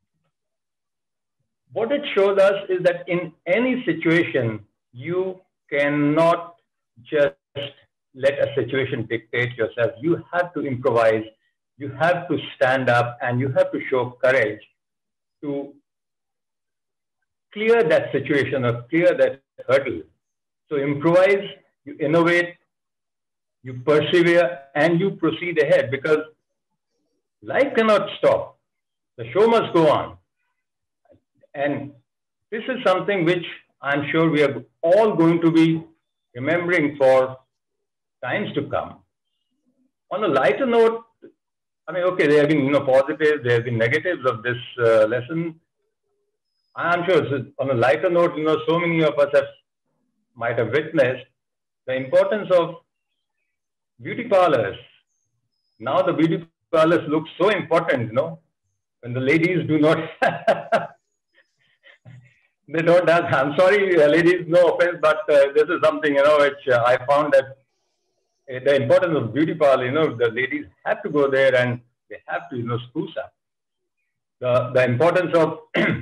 what it shows us is that in any situation, you cannot just let a situation dictate yourself. You have to improvise. You have to stand up and you have to show courage to clear that situation or clear that hurdle. So improvise, you innovate, you persevere, and you proceed ahead, because life cannot stop. The show must go on. And this is something which I'm sure we are all going to be remembering for times to come. On a lighter note, I mean, okay, there have been, you know, positives, there have been negatives of this uh, lesson. I'm sure so on a lighter note, you know, so many of us have, might have witnessed the importance of beauty parlors. Now the beauty parlors look so important, you know, when the ladies do not, they don't dance. I'm sorry, uh, ladies, no offense, but uh, this is something, you know, which uh, I found that uh, the importance of beauty parlor, you know, the ladies have to go there and they have to, you know, spruce up. The, the importance of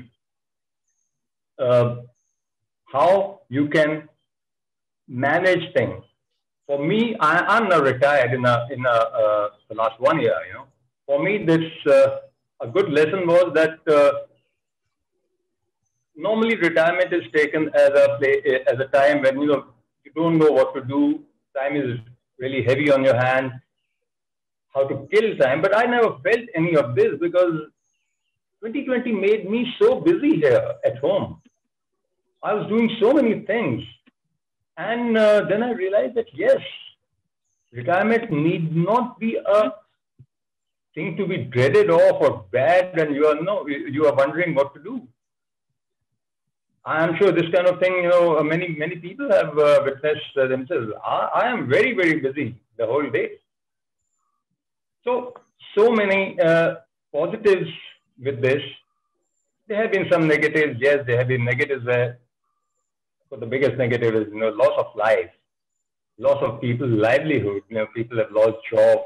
uh, how you can manage things. For me, I, I'm now retired in a, in a, uh, the last one year, you know. For me, this, uh, a good lesson was that uh, normally retirement is taken as a, play, as a time when, you know, you don't know what to do. Time is really heavy on your hands, how to kill time. But I never felt any of this because twenty twenty made me so busy here at home. I was doing so many things. And uh, then I realized that, yes, retirement need not be a thing to be dreaded off or bad, and you are, no, you are wondering what to do. I'm sure this kind of thing, you know, many, many people have uh, witnessed uh, themselves. I, I am very, very busy the whole day. So, so many uh, positives with this. There have been some negatives. Yes, there have been negatives where, but the biggest negative is, you know, loss of life, loss of people's livelihood. You know, people have lost jobs.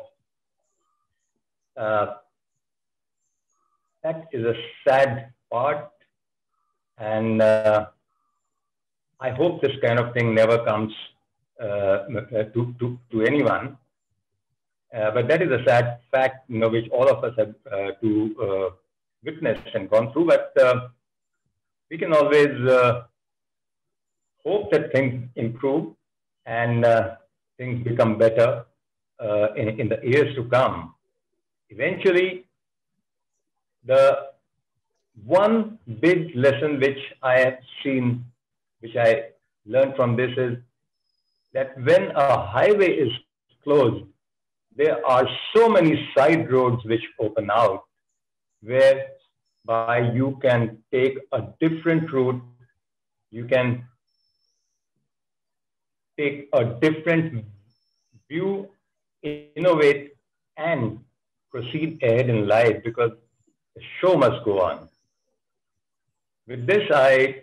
Uh, that is a sad part. And uh, I hope this kind of thing never comes uh, to, to, to anyone. Uh, but that is a sad fact, you know, which all of us have uh, to uh, witness and gone through. But uh, we can always uh, hope that things improve and uh, things become better uh, in, in the years to come. Eventually, the one big lesson which I have seen, which I learned from this is that when a highway is closed, there are so many side roads which open out, whereby you can take a different route, you can take a different view, innovate, and proceed ahead in life, because the show must go on. With this, I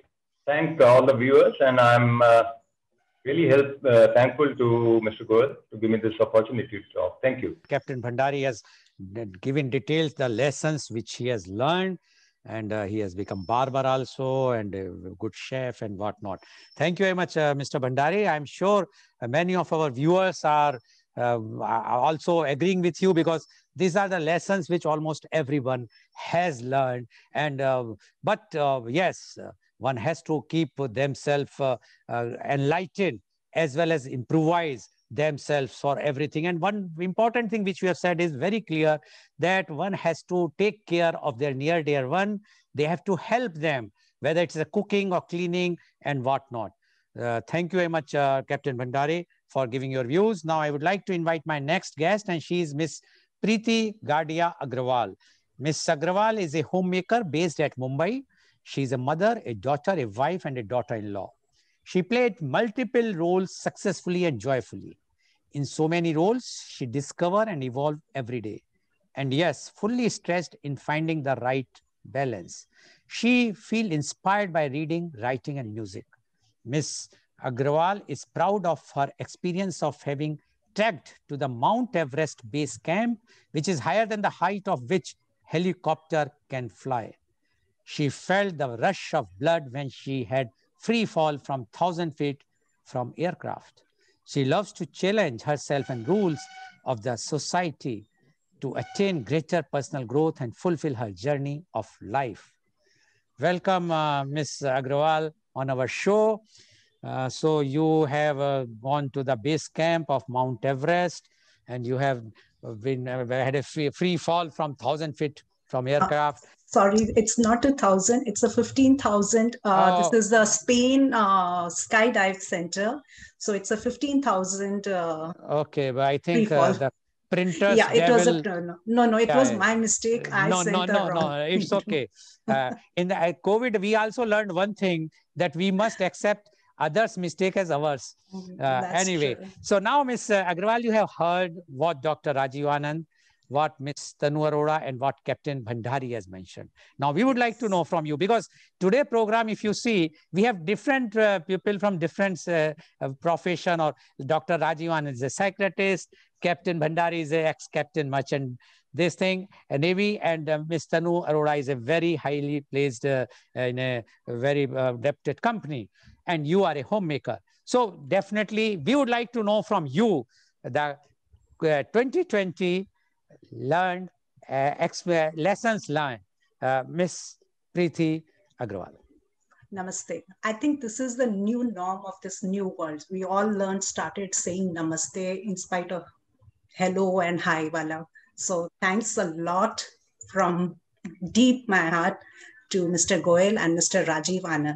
thank all the viewers, and I'm uh, really help, uh, thankful to Mister Goel to give me this opportunity to talk. Thank you. Captain Bhandari has given details, the lessons which he has learned, and uh, he has become barber also, and a good chef and whatnot. Thank you very much, uh, Mister Bhandari. I'm sure uh, many of our viewers are uh, also agreeing with you, because these are the lessons which almost everyone has learned. And uh, but uh, yes, uh, one has to keep themselves uh, uh, enlightened as well as improvise themselves for everything. And one important thing which we have said is very clear, that one has to take care of their near dear one. They have to help them, whether it's a cooking or cleaning and whatnot. Uh, thank you very much, uh, Captain Bhandari, for giving your views. Now I would like to invite my next guest, and she is Miss Preeti Gadia Agrawal. Miss Agrawal is a homemaker based at Mumbai. She is a mother, a daughter, a wife, and a daughter-in-law. She played multiple roles successfully and joyfully. In so many roles, she discovered and evolved every day. And yes, fully stressed in finding the right balance. She feels inspired by reading, writing, and music. Miss Agrawal is proud of her experience of having trekked to the Mount Everest base camp, which is higher than the height of which helicopter can fly. She felt the rush of blood when she had free fall from thousand feet from aircraft. She loves to challenge herself and rules of the society to attain greater personal growth and fulfill her journey of life. Welcome, uh, Miss Agrawal, on our show. Uh, so you have uh, gone to the base camp of Mount Everest, and you have been uh, had a free, free fall from thousand feet from aircraft. Uh, sorry, it's not a thousand, it's a fifteen thousand. Uh, oh. This is the Spain uh, Skydive Center. So it's a fifteen thousand. Uh, okay, but I think uh, the printers. Yeah, it was a, no, no, no, it yeah, was my mistake. I no, sent no, the no, wrong. no, it's okay. Uh, in the uh, COVID, we also learned one thing, that we must accept others' mistake as ours. Uh, anyway, true. So now, Miss Agrawal, you have heard what Doctor Rajiv Anand, what Miss Tanu Arora, and what Captain Bhandari has mentioned. Now, we would like to know from you, because today program, if you see, we have different uh, people from different uh, profession. Or Doctor Rajiv Anand is a psychiatrist, Captain Bhandari is an ex-captain merchant, this thing, a Navy, and uh, Miss Tanu Arora is a very highly placed uh, in a very uh, reputed company. And you are a homemaker. So definitely, we would like to know from you the uh, twenty twenty learned, uh, lessons learned. Uh, Miss Preeti Agrawal. Namaste. I think this is the new norm of this new world. We all learned, started saying namaste in spite of hello and hi, wala. So thanks a lot from deep my heart to Mister Goel and Mister Rajiv Anand.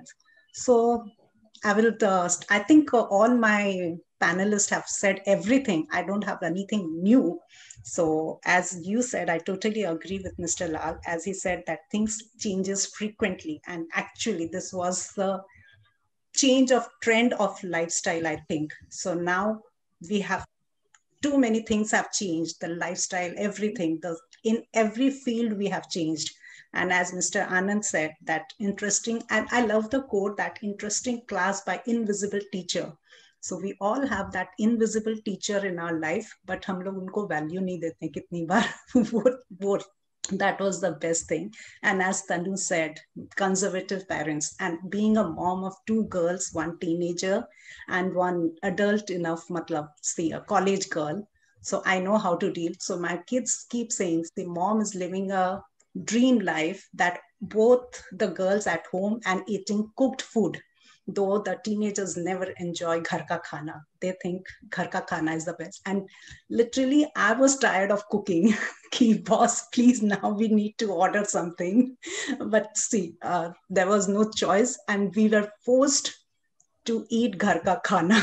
So I will, uh, I think uh, all my panelists have said everything. I don't have anything new. So as you said, I totally agree with Mister Lal, as he said that things changes frequently. And actually this was the change of trend of lifestyle, I think. So now we have too many things have changed, the lifestyle, everything, the, in every field we have changed. And as Mister Anand said, that interesting, and I love the quote, that interesting class by invisible teacher. So we all have that invisible teacher in our life, but hum log unko value nahi dete kitni baar. That was the best thing. And as Tanu said, conservative parents, and being a mom of two girls, one teenager and one adult enough, matlab, see, a college girl. So I know how to deal. So my kids keep saying, the mom is living a dream life, that both the girls at home and eating cooked food, though the teenagers never enjoy ghar ka khana. They think ghar ka khana is the best. And literally, I was tired of cooking. Ki boss, please, now we need to order something. But see, uh, there was no choice, and we were forced to eat ghar ka khana.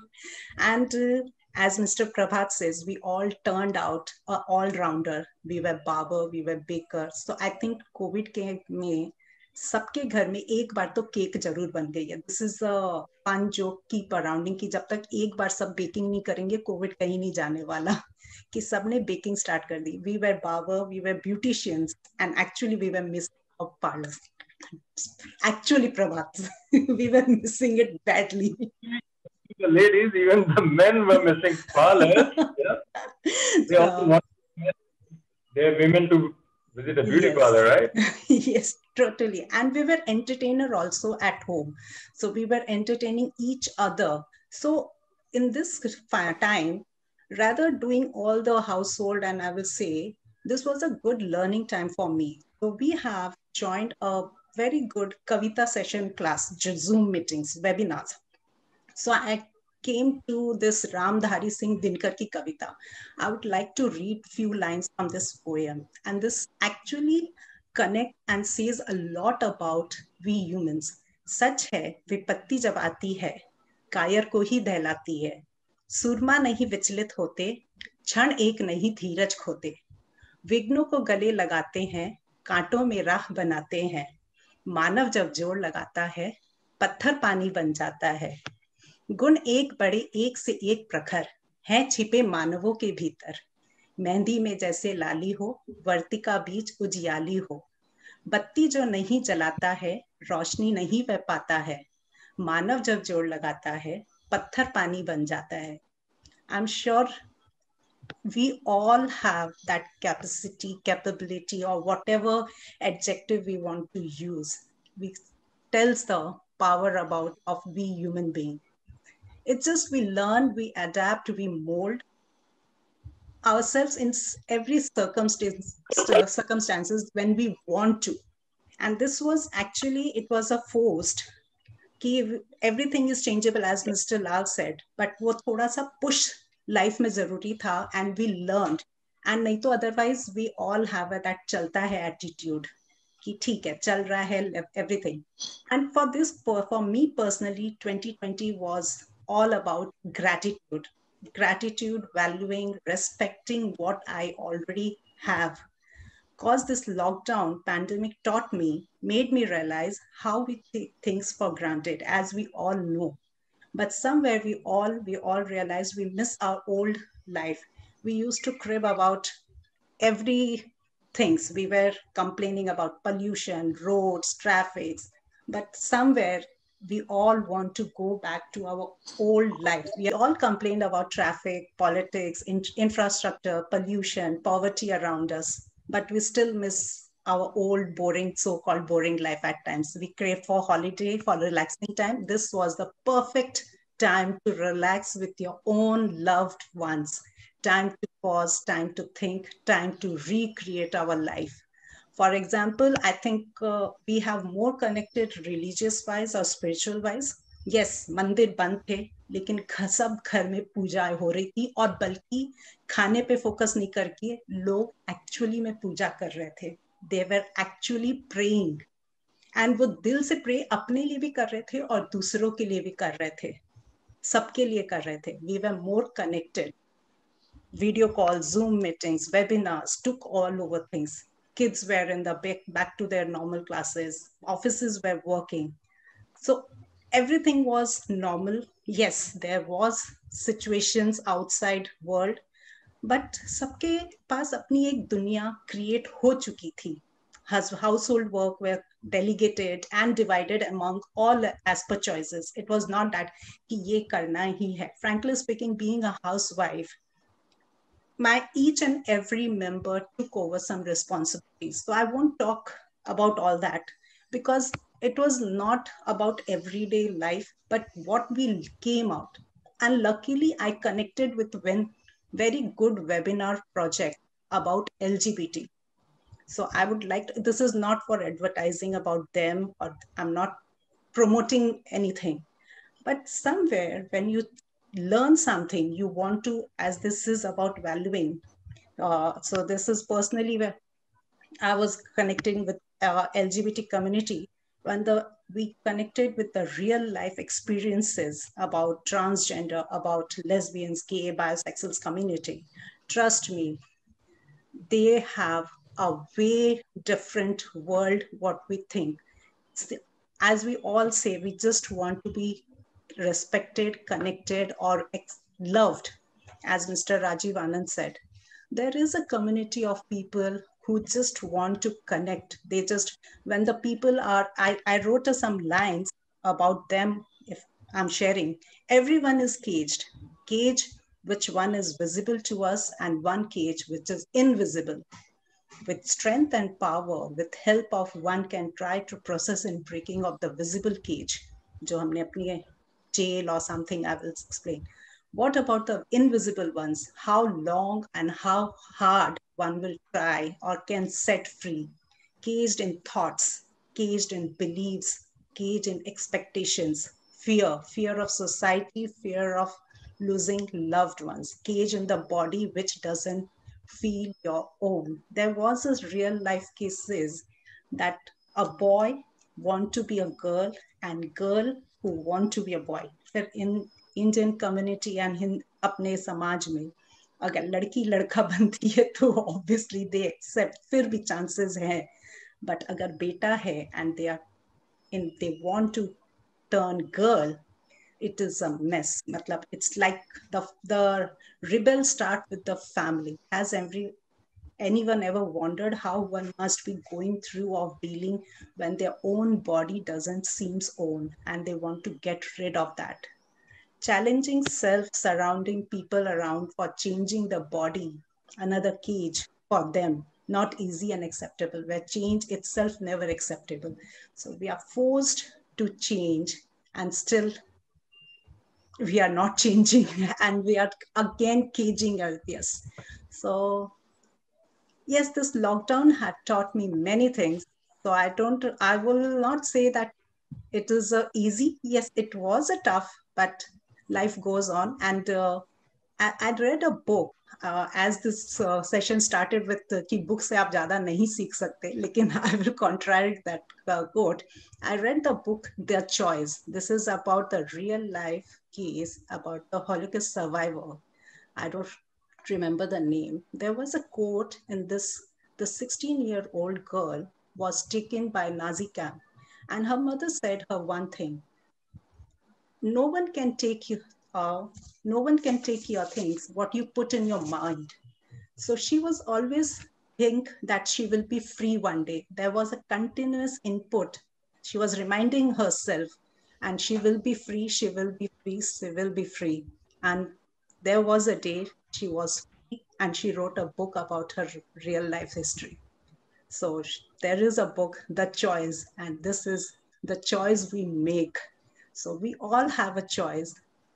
And uh, as Mister Prabhat says, we all turned out an all-rounder. We were barber, we were baker. So I think COVID के में सबके घर में एक बार तो cake जरूर बन गई है. This is a fun joke keep arounding कि जब तक एक बार सब बेकिंग नहीं करेंगे, कोविड कहीं नहीं जाने वाला. कि सबने बेकिंग स्टार्ट कर दी. We were barber, we were beauticians, and actually we were miss of parlors. Actually, Prabhat, we were missing it badly. The ladies, even the men were missing far less. Yeah? They So, also want their women to visit a beauty yes. parlor, right? Yes, totally. And we were entertainer also at home. So we were entertaining each other. So in this time, rather doing all the household, and I will say, this was a good learning time for me. So we have joined a very good Kavita session class, Zoom meetings, webinars. So I came to this Ramdhari Singh Dinkar ki Kavita. I would like to read few lines from this poem. And this actually connect and says a lot about we humans. सच है विपत्ति जब आती है कायर को ही दहलाती है सूरमा नहीं विचलित होते क्षण एक नहीं धीरज खोते विघ्नों को गले लगाते हैं कांटों में राह बनाते हैं मानव जब जोड़ लगाता है पत्थर पानी बन जाता है गुण एक बड़े एक से एक प्रखर हैं छिपे मानवों के भीतर मेहंदी में जैसे लाली हो वर्तिका बीच उजियाली हो बत्ती जो नहीं जलाता है रोशनी नहीं वह पाता है मानव जब जोड़ लगाता है पत्थर पानी बन जाता है I am sure we all have that capacity, capability, or whatever adjective we want to use. We tells the power about of we human being. It's just we learn, we adapt, we mold ourselves in every circumstance, circumstances when we want to. And this was actually, it was a forced, कि everything is changeable, as Mister Lal said, but वो थोड़ा सा push life में जरूरी था, and we learned. And नहीं तो otherwise we all have a, that चलता है attitude कि ठीक है चल रहा है everything. And for this, for me personally, twenty twenty was all about gratitude. Gratitude, valuing, respecting what I already have. Because this lockdown pandemic taught me, made me realize how we take things for granted, as we all know. But somewhere we all, we all realize we miss our old life. We used to crib about every things. We were complaining about pollution, roads, traffic, but somewhere we all want to go back to our old life. We all complained about traffic, politics, in, infrastructure, pollution, poverty around us, but we still miss our old boring, so-called boring life at times. We crave for holiday, for relaxing time. This was the perfect time to relax with your own loved ones. Time to pause, time to think, time to recreate our life. For example, I think uh, we have more connected religious-wise or spiritual-wise. Yes, मंदिर बंद थे, लेकिन सब घर में पूजा हो रही थी और बल्कि खाने पे फोकस नहीं करके लोग एक्चुअली में पूजा कर रहे थे. They were actually praying. And वो दिल से प्रे अपने लिए भी कर रहे थे और दूसरों के लिए भी कर रहे थे. सबके लिए कर रहे थे. We were more connected. Video calls, Zoom meetings, webinars took all over things. Kids were in the back, back to their normal classes. Offices were working. So everything was normal. Yes, there was situations outside world, but सबके पास अपनी एक दुनिया create हो चुकी थी. Household work were delegated and divided among all as per choices. It was not that कि ये करना ही है. Frankly speaking, being a housewife, my each and every member took over some responsibilities. So I won't talk about all that because it was not about everyday life, but what we came out. And luckily, I connected with one very good webinar project about L G B T. So I would like to, this is not for advertising about them, or I'm not promoting anything, but somewhere when you learn something, you want to, as this is about valuing. Uh, so this is personally where I was connecting with uh, L G B T community when the we connected with the real life experiences about transgender, about lesbians, gay, bisexual community. Trust me, they have a way different world what we think. As we all say, we just want to be respected, connected, or loved. As Mister Rajiv Anand said, there is a community of people who just want to connect. They just, when the people are, I, I wrote some lines about them, if I'm sharing, everyone is caged. Cage, which one is visible to us, and one cage which is invisible. With strength and power, with help of one can try to process in breaking of the visible cage. जो हमने अपनी jail or something, I will explain. What about the invisible ones? How long and how hard one will try or can set free? Caged in thoughts, caged in beliefs, caged in expectations, fear, fear of society, fear of losing loved ones, caged in the body which doesn't feel your own. There was this real life cases that a boy want to be a girl and girl who want to be a boy. In Indian community and in अपने समाज में अगर लड़की लड़का बनती है तो obviously they accept, फिर भी chances हैं. But अगर बेटा है and they are in, they want to turn girl, it is a mess. Matlab, it's like the the rebel start with the family. Has every anyone ever wondered how one must be going through of dealing when their own body doesn't seems own and they want to get rid of that? Challenging self, surrounding people around for changing the body, another cage for them, not easy and acceptable, where change itself never acceptable. So we are forced to change and still we are not changing and we are again caging our yes. So yes, this lockdown had taught me many things. So I don't, I will not say that it is uh, easy. Yes, it was a tough, but life goes on. And uh, I, I'd read a book uh, as this uh, session started with uh, कि book से आप ज़्यादा नहीं सीख सकते, लेकिन I will contradict that uh, quote. I read the book The Choice. This is about the real life case about the Holocaust survivor. I don't remember the name. There was a quote in this, the sixteen year old girl was taken by Nazi camp and her mother said her one thing: no one can take you, uh, no one can take your things, what you put in your mind. So she was always think that she will be free one day. There was a continuous input. She was reminding herself, and she will be free, she will be free, she will be free. And there was a day she was free and she wrote a book about her real life history. So there is a book, The Choice, and this is the choice we make. So we all have a choice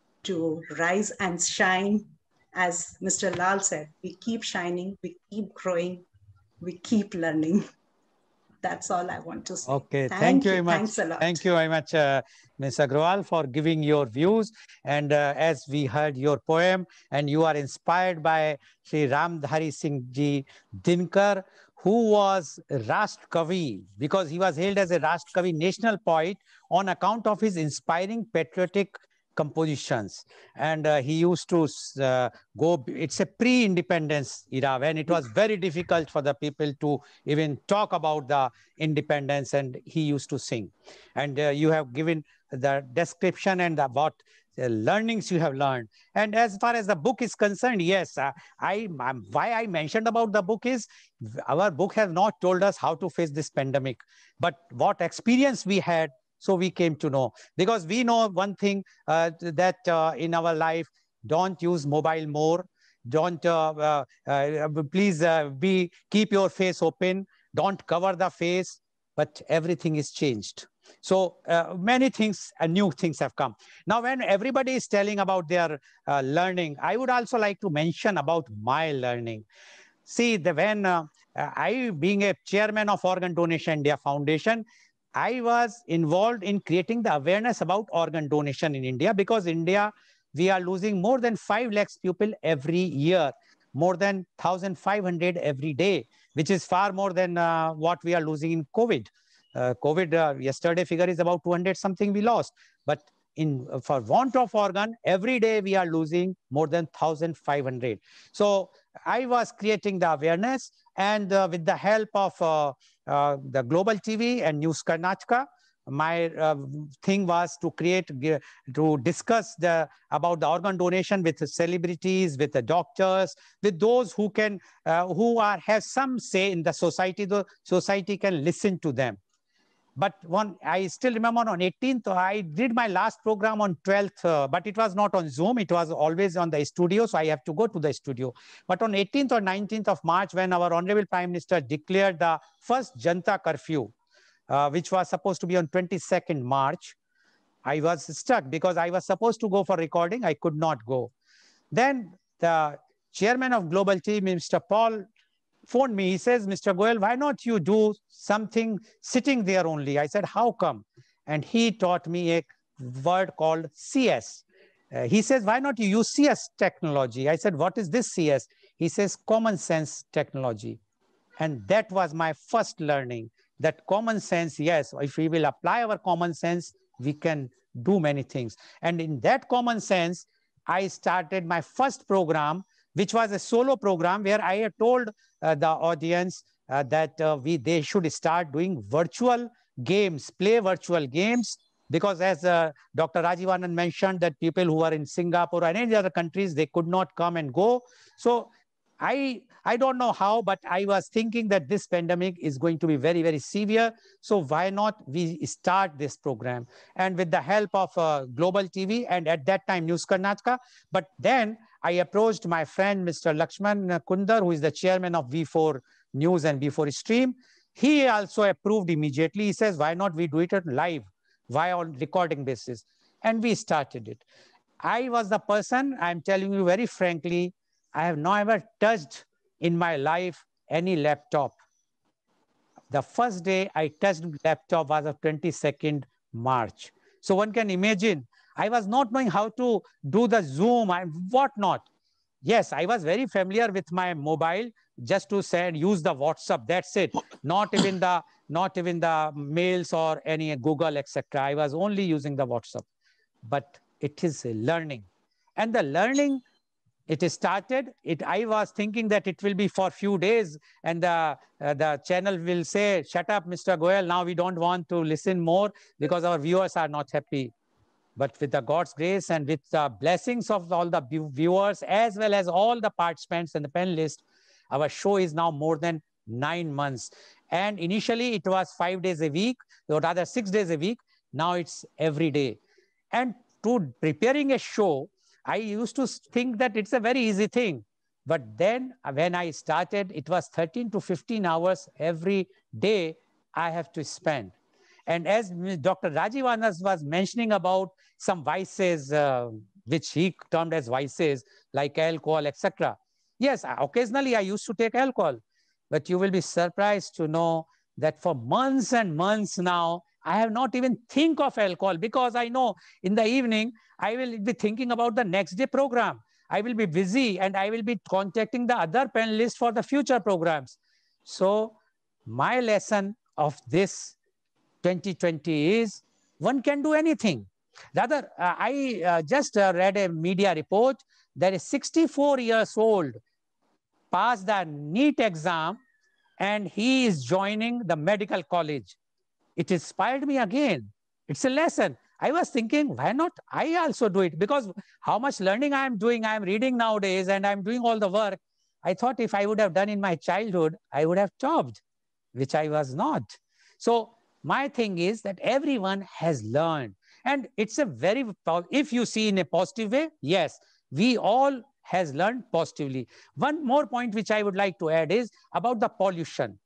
to rise and shine. As Mister Lal said, we keep shining, we keep growing, we keep learning. That's all I want to say. Okay, thank, thank you you very much. Thanks a lot. Thank you very much, uh, Miz Agrawal, for giving your views. And uh, as we heard your poem, and you are inspired by Sri Ramdhari Singh Ji Dinkar, who was Rashtra Kavi, because he was hailed as a Rashtra Kavi, national poet, on account of his inspiring patriotic compositions. And uh, he used to uh, go, it's a pre-independence era when it was very difficult for the people to even talk about the independence, and he used to sing. And uh, you have given the description and the, what the learnings you have learned. And as far as the book is concerned, yes, uh, I, I'm, why I mentioned about the book is our book has not told us how to face this pandemic, but what experience we had. So we came to know, because we know one thing uh, that uh, in our life, don't use mobile more. Don't, uh, uh, uh, please uh, be, keep your face open. Don't cover the face, but everything is changed. So uh, many things and new things have come. Now, when everybody is telling about their uh, learning, I would also like to mention about my learning. See, the, when uh, I, being a chairman of Organ Donation India Foundation, I was involved in creating the awareness about organ donation in India, because India, we are losing more than five lakhs people every year, more than one thousand five hundred every day, which is far more than uh, what we are losing in COVID. Uh, COVID, uh, yesterday figure is about two hundred something we lost. But in uh, for want of organ, every day we are losing more than one thousand five hundred. So I was creating the awareness, and uh, with the help of uh, uh, the Global T V and News Karnataka, my uh, thing was to create, to discuss the about the organ donation with the celebrities, with the doctors, with those who can, uh, who are have some say in the society. The society can listen to them. But one, I still remember on eighteenth, I did my last program on twelfth, uh, but it was not on Zoom. It was always on the studio, so I have to go to the studio. But on eighteenth or nineteenth of March, when our Honorable Prime Minister declared the first Janta curfew, uh, which was supposed to be on twenty-second March, I was stuck because I was supposed to go for recording. I could not go. Then the chairman of Global T V, Mister Paul, phoned me. He says, Mister Goel, why not you do something sitting there only? I said, how come? And he taught me a word called C S. Uh, he says, why not you use C S technology? I said, what is this C S? He says, common sense technology. And that was my first learning, that common sense, yes, if we will apply our common sense, we can do many things. And in that common sense, I started my first program, which was a solo program where I had told uh, the audience uh, that uh, we they should start doing virtual games, play virtual games, because as uh, Doctor Rajiv Anand mentioned, that people who are in Singapore or any other countries, they could not come and go. So I, I don't know how, but I was thinking that this pandemic is going to be very, very severe. So why not we start this program? And with the help of uh, Global T V and at that time News Karnataka, but then I approached my friend, Mister Lakshman Kundar, who is the chairman of V four News and V four Stream. He also approved immediately. He says, why not we do it live, why on recording basis? And we started it. I was the person, I'm telling you very frankly, I have never touched in my life any laptop. The first day I touched laptop was of twenty-second March. So one can imagine, I was not knowing how to do the Zoom and whatnot. Yes, I was very familiar with my mobile, just to send, use the WhatsApp, that's it. Not even the, not even the mails or any Google, et cetera. I was only using the WhatsApp. But it is learning. And the learning, it started, it, I was thinking that it will be for a few days and the, uh, the channel will say, shut up, Mister Goel, now we don't want to listen more because our viewers are not happy. But with the God's grace and with the blessings of all the viewers, as well as all the participants and the panelists, our show is now more than nine months. And initially it was five days a week, or rather six days a week. Now it's every day. And to preparing a show, I used to think that it's a very easy thing. But then when I started, it was thirteen to fifteen hours every day I have to spend. And as Doctor Rajiv Anand was mentioning about some vices, uh, which he termed as vices, like alcohol, et cetera. Yes, occasionally I used to take alcohol, but you will be surprised to know that for months and months now, I have not even think of alcohol, because I know in the evening, I will be thinking about the next day program. I will be busy and I will be contacting the other panelists for the future programs. So my lesson of this twenty twenty is one can do anything. Rather, uh, I uh, just uh, read a media report that a sixty-four years old passed the NEET exam and he is joining the medical college. It inspired me again. It's a lesson. I was thinking, why not I also do it? Because how much learning I am doing, I am reading nowadays and I'm doing all the work. I thought if I would have done in my childhood, I would have topped, which I was not. So my thing is that everyone has learned. And it's a very, if you see in a positive way, yes, we all has learned positively. One more point which I would like to add is about the pollution.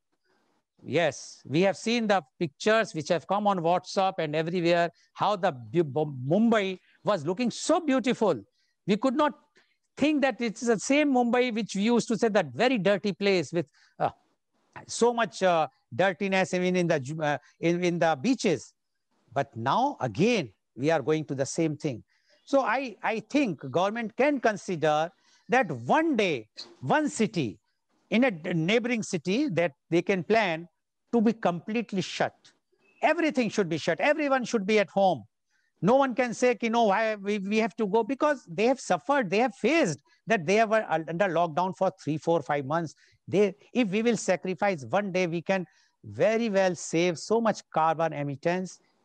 Yes, we have seen the pictures which have come on WhatsApp and everywhere, how the Mumbai was looking so beautiful. We could not think that it's the same Mumbai which we used to say, that very dirty place with uh, so much uh, dirtiness even in the, uh, in, in the beaches. But now again, we are going to the same thing. So I, I think government can consider that one day, one city, in a neighboring city, that they can plan to be completely shut. Everything should be shut. Everyone should be at home. No one can say, you know, why we, we have to go, because they have suffered, they have faced that they were under lockdown for three, four, five months. They, if we will sacrifice one day, we can very well save so much carbon emittance.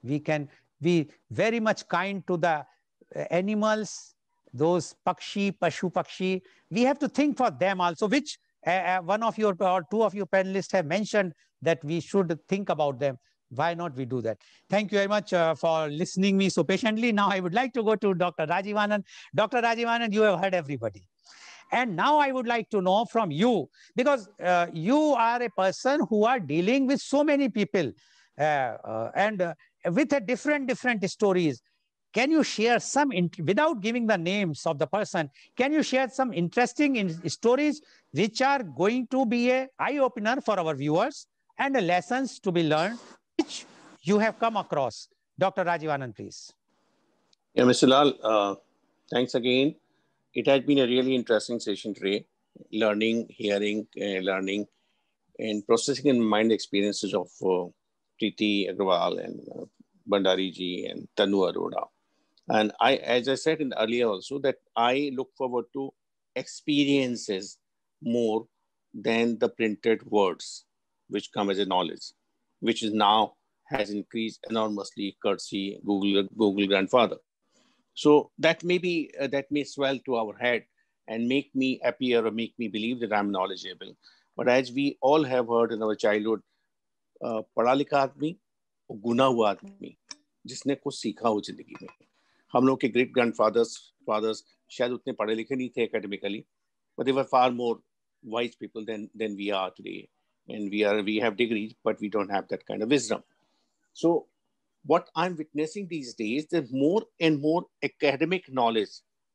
We can be very much kind to the animals, those pakshi, pashu pakshi. We have to think for them also, which uh, one of your or two of your panelists have mentioned that we should think about them. Why not we do that? Thank you very much uh, for listening me so patiently. Now I would like to go to Doctor Rajiv Anand. Doctor Rajiv Anand, you have heard everybody. And now I would like to know from you, because uh, you are a person who are dealing with so many people uh, uh, and uh, with a different, different stories. Can you share some, without giving the names of the person, can you share some interesting in stories which are going to be a eye-opener for our viewers and lessons to be learned, which you have come across? Doctor Rajiv Anand, please. Yeah, Mister Lal, uh, thanks again. It has been a really interesting session today, learning, hearing, uh, learning, and processing in mind experiences of uh, Preeti Agrawal and uh, Bhandari ji and Tanu Arora. And I, as I said in earlier also, that I look forward to experiences more than the printed words, which come as a knowledge, which is now has increased enormously courtesy Google, Google grandfather. So that may be, uh, that may swell to our head and make me appear or make me believe that I'm knowledgeable. But as we all have heard in our childhood, पढ़ा लिखा आदमी और गुना हुआ आदमी जिसने कुछ सीखा हो जिंदगी में. हम लोग के great grandfathers fathers शायद उतने पढ़े लिखे नहीं थे academically, but they were far more wise people than than we are today. And we are we have degrees, but we don't have that kind of wisdom. So what I'm witnessing these days, that more and more academic knowledge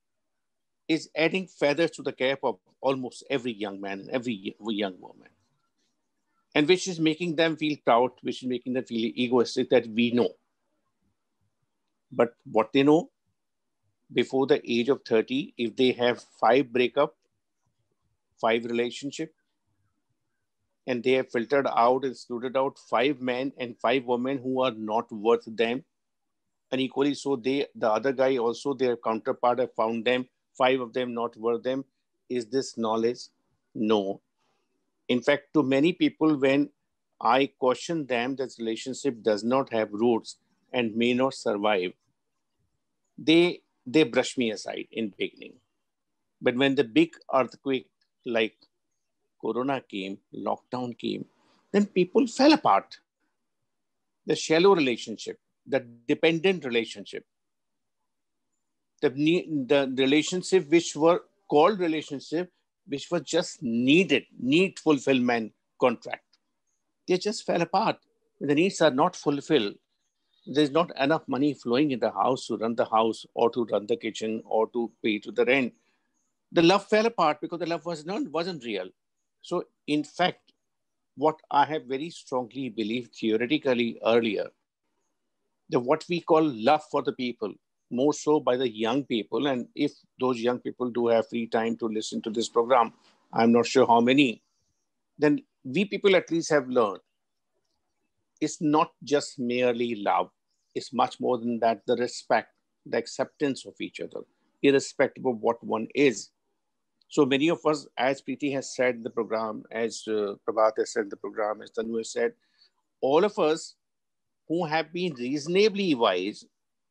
is adding feathers to the cap of almost every young man and every young woman. And which is making them feel proud, which is making them feel egoistic that we know. But what they know, before the age of thirty, if they have five breakup, five relationship, and they have filtered out and excluded out five men and five women who are not worth them, and equally so they, the other guy also, their counterpart have found them, five of them not worth them. Is this knowledge? No. In fact, to many people, when I caution them that relationship does not have roots and may not survive, they, they brush me aside in beginning. But when the big earthquake like Corona came, lockdown came, then people fell apart. The shallow relationship, the dependent relationship, the, the relationship which were called relationship, which was just needed, need fulfillment contract. They just fell apart. When the needs are not fulfilled, there's not enough money flowing in the house to run the house or to run the kitchen or to pay to the rent. The love fell apart because the love was not, wasn't real. So in fact, what I have very strongly believed theoretically earlier, that what we call love for the people, more so by the young people, and if those young people do have free time to listen to this program, I'm not sure how many, then we people at least have learned it's not just merely love. It's much more than that, the respect, the acceptance of each other, irrespective of what one is. So many of us, as Preeti has said in the program, as uh, Prabhat has said in the program, as Tanu has said, all of us who have been reasonably wise,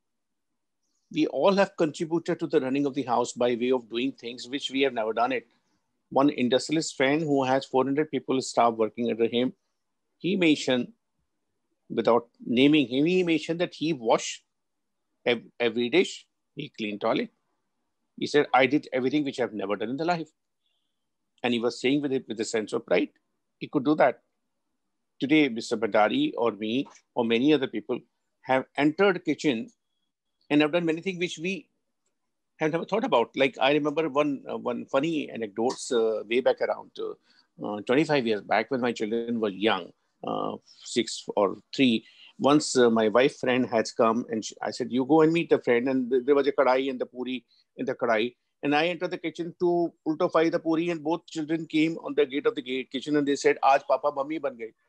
we all have contributed to the running of the house by way of doing things which we have never done it. One industrialist friend who has four hundred people staff working under him, he mentioned, without naming him, he mentioned that he washed every, every dish, he cleaned toilet. He said, I did everything which I've never done in the life. And he was saying with it with a sense of pride, he could do that. Today, Mister Bhandari or me or many other people have entered the kitchen and have done many things which we have never thought about. Like I remember one uh, one funny anecdote uh, way back around uh, uh, twenty-five years back when my children were young, uh, six or three. Once uh, my wife friend has come and she, I said, you go and meet the friend, and there was a kadai and the puri in the kadai. And I entered the kitchen to ultafy the puri, and both children came on the gate of the gate kitchen and they said, Aaj Papa Mummy ban gaye.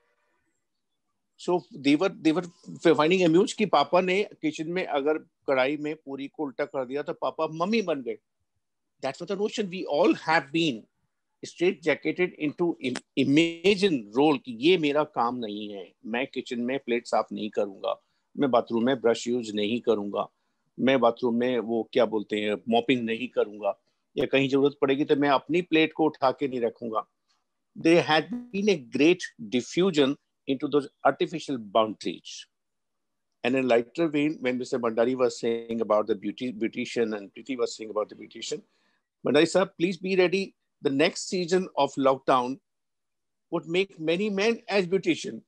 So they were they were finding amused कि पापा ने kitchen में अगर कढ़ाई में पूरी को उल्टा कर दिया तो पापा मम्मी बन गए. That's what the notion we all have been straight jacketed into imagine role कि ये मेरा काम नहीं है, मैं kitchen में plate साफ नहीं करूँगा, मैं बाथरूम में ब्रश यूज नहीं करूंगा, मैं बाथरूम में वो क्या बोलते हैं मॉपिंग नहीं करूंगा, या कहीं जरूरत पड़ेगी तो मैं अपनी प्लेट को उठा के नहीं रखूंगा. There had been a great diffusion into those artificial boundaries. And in lighter vein, when Mister Bhandari was saying about the beauty, beautician and Preeti was saying about the beautician, Bhandari sir, please be ready. The next season of lockdown would make many men as beautician,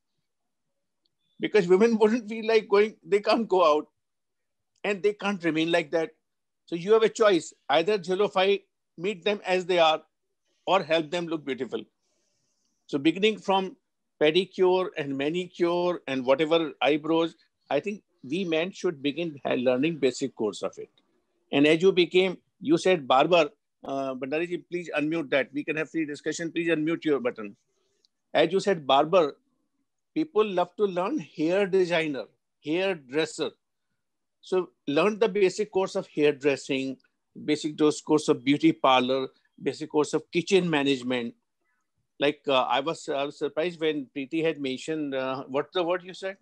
because women wouldn't feel like going, they can't go out and they can't remain like that. So you have a choice, either Jhalofy, meet them as they are, or help them look beautiful. So beginning from pedicure and manicure and whatever eyebrows, I think we men should begin learning basic course of it. And as you became, you said barber, uh, Bhandari ji, please unmute that. We can have free discussion. Please unmute your button. As you said barber, people love to learn hair designer, hairdresser. So learn the basic course of hairdressing, basic course of beauty parlor, basic course of kitchen management. Like uh, I, was, I was surprised when Preeti had mentioned, uh, what's the word you said?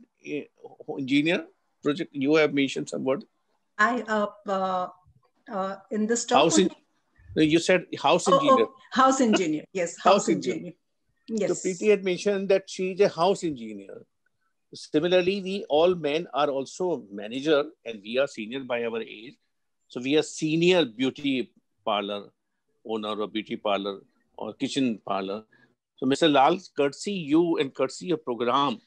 Engineer project, you have mentioned some word. I, uh, uh, uh, in this talk. House in, you said house oh, engineer. Oh, house engineer, yes, house, house engineer. engineer. Yes. So Preeti had mentioned that she is a house engineer. Similarly, we all men are also manager and we are senior by our age. So we are senior beauty parlor owner or beauty parlor or kitchen parlor. So Mister Lal, courtesy you and courtesy your program,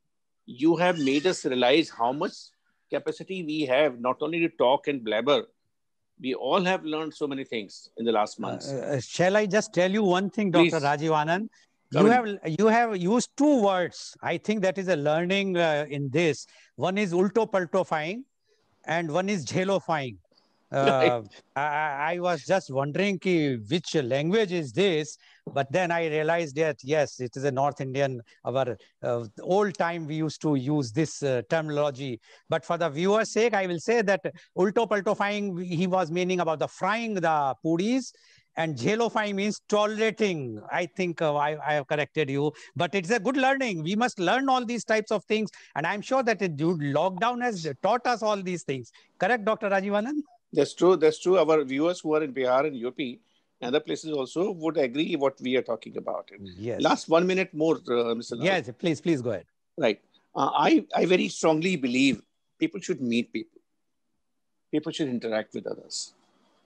you have made us realize how much capacity we have, not only to talk and blabber. We all have learned so many things in the last months. Uh, uh, shall I just tell you one thing, Doctor Please. Rajiv Anand? Come You in. have, you have used two words. I think that is a learning uh, in this. One is ulto-paltofying and one is jhalofying. Uh, I, I was just wondering ki, which language is this, but then I realized that yes, it is a North Indian, our uh, old time we used to use this uh, terminology. But for the viewer's sake, I will say that ulto paltofying, he was meaning about the frying the puris, and jhalofying means tolerating. I think uh, I, I have corrected you, but it's a good learning. We must learn all these types of things, and I'm sure that it, lockdown has taught us all these things. Correct, Doctor Rajiv Anand? That's true. That's true. Our viewers who are in Bihar and U P and other places also would agree what we are talking about. Yes. Last one minute more, uh, Mister Lal. Yes, please, please go ahead. Right. Uh, I, I very strongly believe people should meet people. People should interact with others.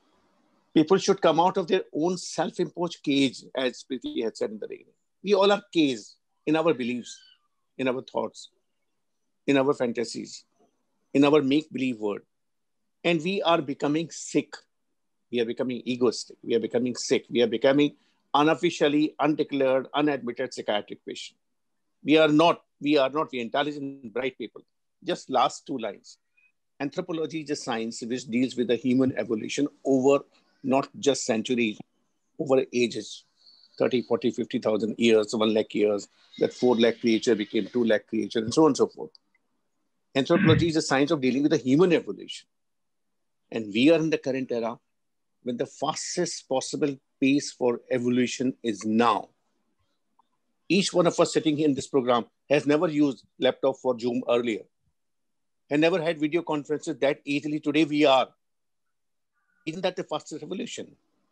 People should come out of their own self-imposed cage, as Preeti had said in the beginning. We all are caged in our beliefs, in our thoughts, in our fantasies, in our make-believe world. And we are becoming sick. We are becoming egoistic. We are becoming sick. We are becoming unofficially, undeclared, unadmitted psychiatric patient. We are not. We are not. We are intelligent, bright people. Just last two lines. Anthropology is a science which deals with the human evolution over not just centuries, over ages. thirty, forty, fifty thousand years, one lakh years. That four lakh creature became two lakh creature, and so on and so forth. Anthropology is a science of dealing with the human evolution. And we are in the current era when the fastest possible pace for evolution is now. Each one of us sitting in this program has never used laptop for Zoom earlier, and never had video conferences that easily. Today we are. Isn't that the fastest evolution?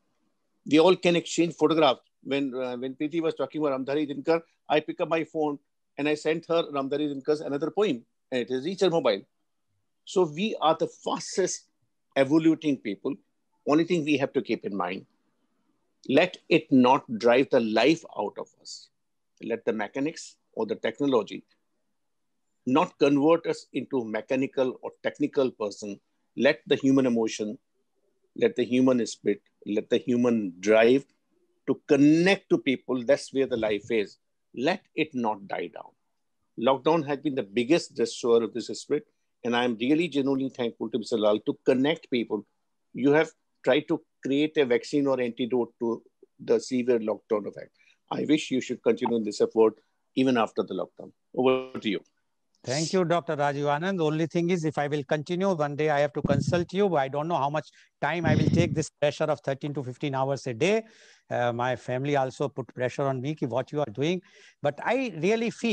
We all can exchange photographs. When, uh, when Preeti was talking about Ramdhari Dinkar, I pick up my phone and I sent her Ramdhari Dinkar's another poem, and it is reached her mobile. So we are the fastest evoluting people. Only thing we have to keep in mind, let it not drive the life out of us. Let the mechanics or the technology not convert us into mechanical or technical person. Let the human emotion, let the human spirit, let the human drive to connect to people. That's where the life is. Let it not die down. Lockdown has been the biggest destroyer of this spirit. And I'm really genuinely thankful to Mister Lal to connect people. You have tried to create a vaccine or antidote to the severe lockdown effect. I wish you should continue this effort even after the lockdown. Over to you. Thank you, Doctor Rajiv Anand. The only thing is, if I will continue, one day I have to consult you. I don't know how much time I will take this pressure of thirteen to fifteen hours a day. Uh, my family also put pressure on me, ki what you are doing. But I really feel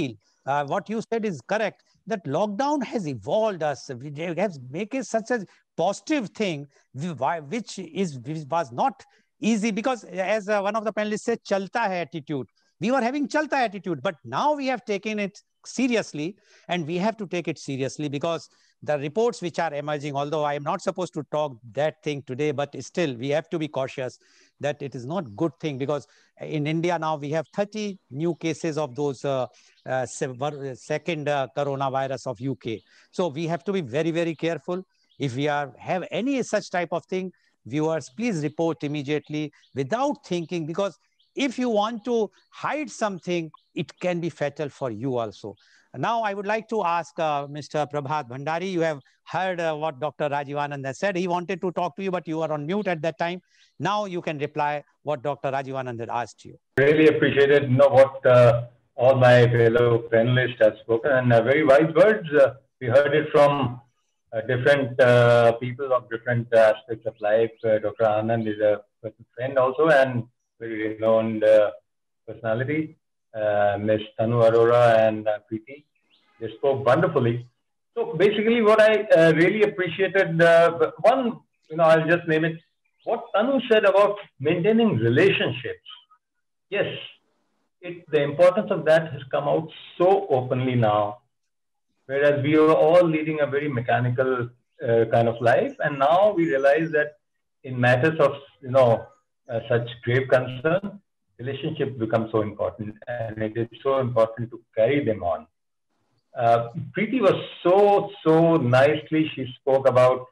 uh, what you said is correct, that lockdown has evolved us. It has made it such a positive thing, which is which was not easy, because as uh, one of the panelists said, chalta hai attitude. We were having chalta attitude, but now we have taken it seriously, and we have to take it seriously, because the reports which are emerging, although I am not supposed to talk that thing today, but still we have to be cautious that it is not good thing, because in India now we have thirty new cases of those uh, uh, second uh, coronavirus of U K. So we have to be very, very careful. If we are have any such type of thing, viewers, please report immediately without thinking, because if you want to hide something, it can be fatal for you also. Now, I would like to ask uh, Mister Prabhat Bhandari. You have heard uh, what Doctor Rajiv Anand has said. He wanted to talk to you, but you were on mute at that time. Now you can reply what Doctor Rajiv Anand had asked you. Really appreciated you know, what uh, all my fellow panelists have spoken, and uh, very wise words. Uh, we heard it from uh, different uh, people of different aspects of life. Uh, Doctor Anand is a friend also, and very renowned uh, personality. Uh, Miz Tanu Arora and uh, Preeti, they spoke wonderfully. So basically what I uh, really appreciated, uh, one, you know, I'll just name it, what Tanu said about maintaining relationships. Yes, it, the importance of that has come out so openly now, whereas we were all leading a very mechanical uh, kind of life. And now we realize that in matters of, you know, uh, such grave concern, relationships become so important, and it is so important to carry them on. Uh, Preeti was so, so nicely, she spoke about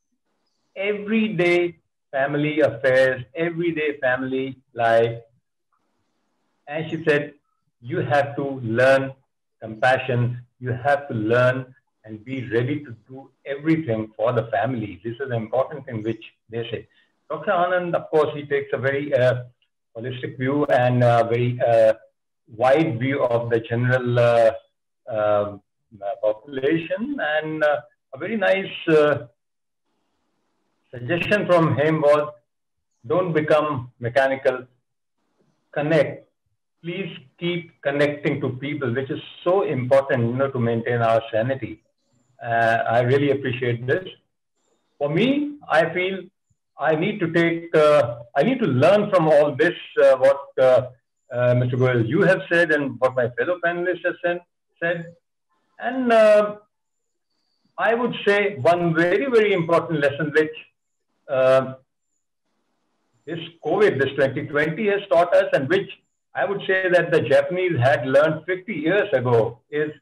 everyday family affairs, everyday family life. And she said, you have to learn compassion, you have to learn and be ready to do everything for the family. This is an important thing which they say. Doctor Anand, of course, he takes a very uh, holistic view and a very uh, wide view of the general uh, uh, population, and uh, a very nice uh, suggestion from him was, don't become mechanical, connect. Please keep connecting to people, which is so important, you know, to maintain our sanity. Uh, I really appreciate this. For me, I feel I need to take, uh, I need to learn from all this, uh, what uh, uh, Mister Goel, you have said, and what my fellow panelists have said. said. And uh, I would say one very, very important lesson which uh, this COVID, this twenty twenty has taught us, and which I would say that the Japanese had learned fifty years ago, is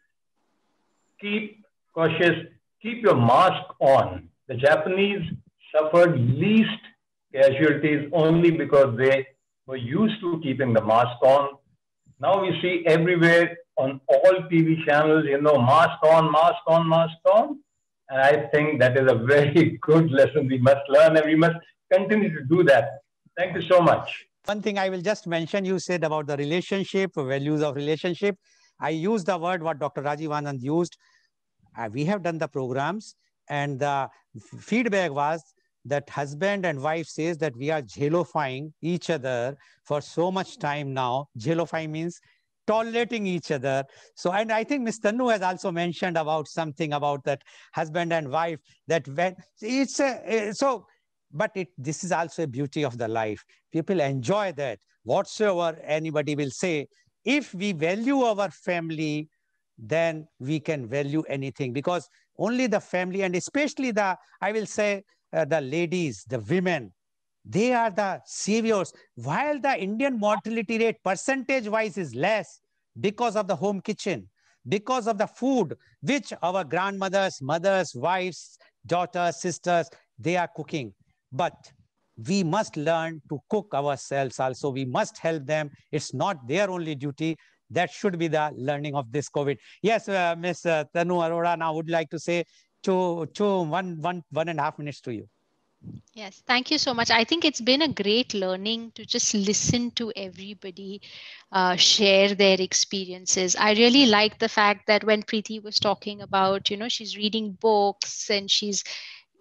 keep cautious, keep your mask on. The Japanese suffered least casualties only because they were used to keeping the mask on. Now we see everywhere on all T V channels, you know, mask on, mask on, mask on. And I think that is a very good lesson we must learn, and we must continue to do that. Thank you so much. One thing I will just mention, you said about the relationship, values of relationship. I used the word what Doctor Rajiv Anand used. Uh, we have done the programs, and the feedback was that husband and wife says that we are jelofying each other for so much time now. Jelofying means tolerating each other. So, and I think Miz Tanu has also mentioned about something about that husband and wife, that when it's a, so, but it, this is also a beauty of the life. People enjoy that. Whatsoever anybody will say, if we value our family, then we can value anything, because only the family, and especially the, I will say, uh, the ladies, the women, they are the saviors. While the Indian mortality rate percentage-wise is less because of the home kitchen, because of the food, which our grandmothers, mothers, wives, daughters, sisters, they are cooking. But we must learn to cook ourselves also. We must help them. It's not their only duty. That should be the learning of this COVID. Yes, uh, Miz Uh, Tanu Arora now would like to say two, two, one, one, one and a half minutes to you. Yes, thank you so much. I think it's been a great learning to just listen to everybody uh, share their experiences. I really like the fact that when Preeti was talking about, you know, she's reading books and she's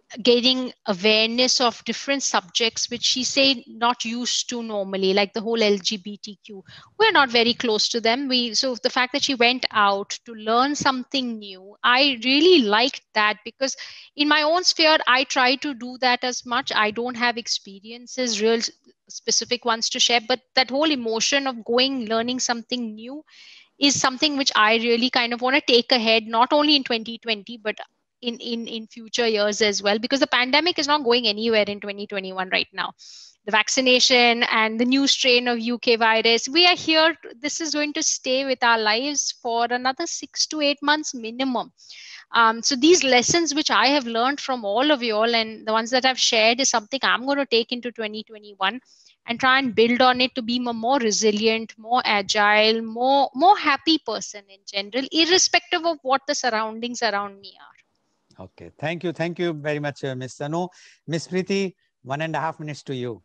gaining awareness of different subjects which she say not used to normally, like the whole L G B T Q. We're not very close to them. We so the fact that she went out to learn something new, I really liked that, because in my own sphere I try to do that as much. I don't have experiences, real specific ones to share, but that whole emotion of going, learning something new is something which I really kind of want to take ahead, not only in twenty twenty, but in, in, in future years as well, because the pandemic is not going anywhere in twenty twenty-one right now. The vaccination and the new strain of U K virus, we are here. This is going to stay with our lives for another six to eight months minimum. Um, so these lessons which I have learned from all of you all, and the ones that I've shared, is something I'm going to take into twenty twenty-one and try and build on it to be a more resilient, more agile, more, more happy person in general, irrespective of what the surroundings around me are. Okay, thank you. Thank you very much, uh, Miz Tanu. Miz Preeti, one and a half minutes to you.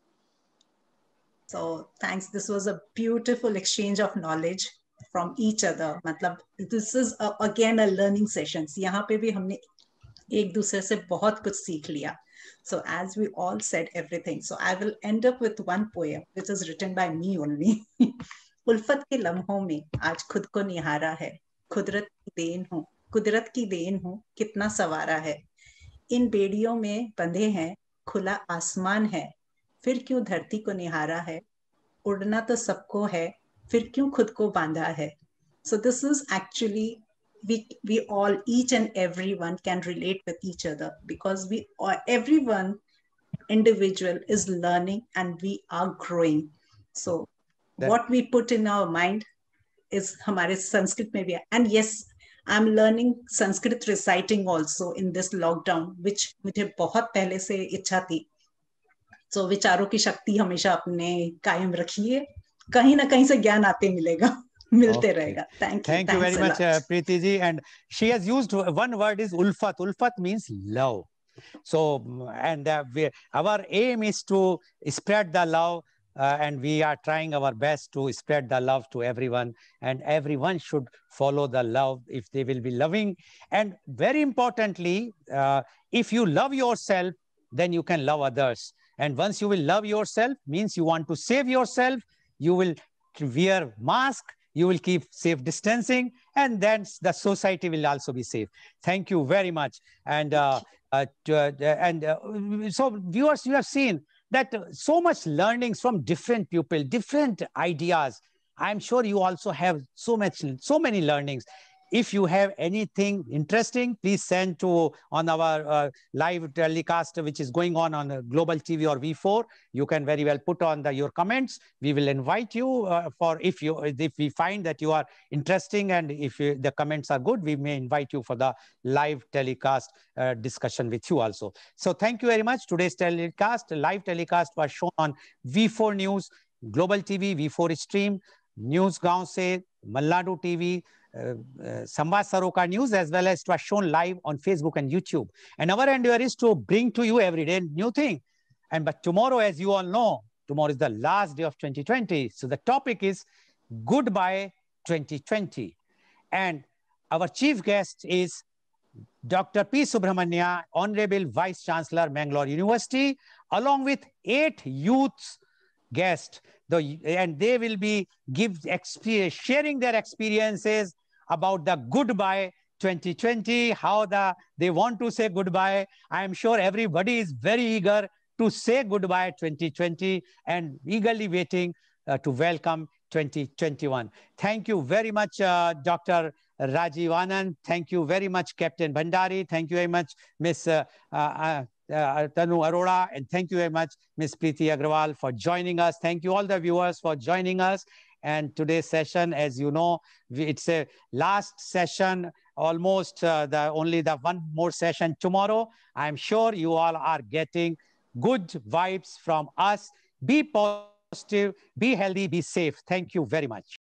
So thanks. This was a beautiful exchange of knowledge from each other. Matlab, this is a, again a learning session. यहाँ पे भी हमने एक दूसरे से बहुत कुछ सीख लिया. So as we all said everything, so I will end up with one poem which is written by me only. उल्फत के लम्हों में आज खुद को निहारा है, कुदरत की देन हूँ, कुदरत की देन हूँ, कितना सवारा है. इन बेड़ियों में बंधे हैं, खुला आसमान है, फिर क्यों धरती को निहारा है. उड़ना तो सबको है, फिर क्यों खुद को बांधा है. So this is actually, we we all, each and everyone can relate with each other, because we are, everyone individual is learning and we are growing. So that, what we put in our mind is हमारे संस्कृत में भी. And yes, I'm learning Sanskrit reciting also in this lockdown, which मुझे बहुत पहले से इच्छा थी. So विचारों की शक्ति हमेशा अपने कायम रखिए, कहीं ना कहीं से ज्ञान आते मिलेगा, मिलते okay. रहेगा. Thank you. Thank you very much, uh, Preeti ji. And she has used one word, is ulfat. Ulfat means love. So, and uh, we, our aim is to spread the love, uh, and we are trying our best to spread the love to everyone, and everyone should follow the love if they will be loving. And very importantly, uh, if you love yourself, then you can love others. And once you will love yourself, means you want to save yourself, you will wear mask, you will keep safe distancing, and then the society will also be safe. Thank you very much. And uh, uh, to, uh, and uh, so viewers, you have seen that so much learnings from different people, different ideas. I'm sure you also have so much, so many learnings. If you have anything interesting, please send to on our uh, live telecast, which is going on on uh, Global T V or V four. You can very well put on the, your comments. We will invite you uh, for if you if we find that you are interesting and if you, the comments are good, we may invite you for the live telecast uh, discussion with you also. So thank you very much. Today's telecast, live telecast, was shown on V four News, Global T V, V four Stream, News Gaon Se, Malnadu T V, Uh, uh, Samvad Saroka News, as well as it was shown live on Facebook and YouTube. And our endeavor is to bring to you every day new thing. And but tomorrow, as you all know, tomorrow is the last day of twenty twenty. So the topic is Goodbye twenty twenty. And our chief guest is Doctor P. Subramania, Honorable Vice Chancellor, Mangalore University, along with eight youth guests. The, and they will be give experience, sharing their experiences about the goodbye twenty twenty, how the they want to say goodbye. I am sure everybody is very eager to say goodbye twenty twenty and eagerly waiting uh, to welcome twenty twenty-one. Thank you very much, uh, Doctor Rajiv Anand. Thank you very much, Captain Bhandari. Thank you very much, Miss Uh, uh, Uh, Tanu Arora, and thank you very much, Miz Preeti Agrawal, for joining us. Thank you all the viewers for joining us. And today's session, as you know, it's a last session, almost uh, the only the one more session tomorrow. I'm sure you all are getting good vibes from us. Be positive, be healthy, be safe. Thank you very much.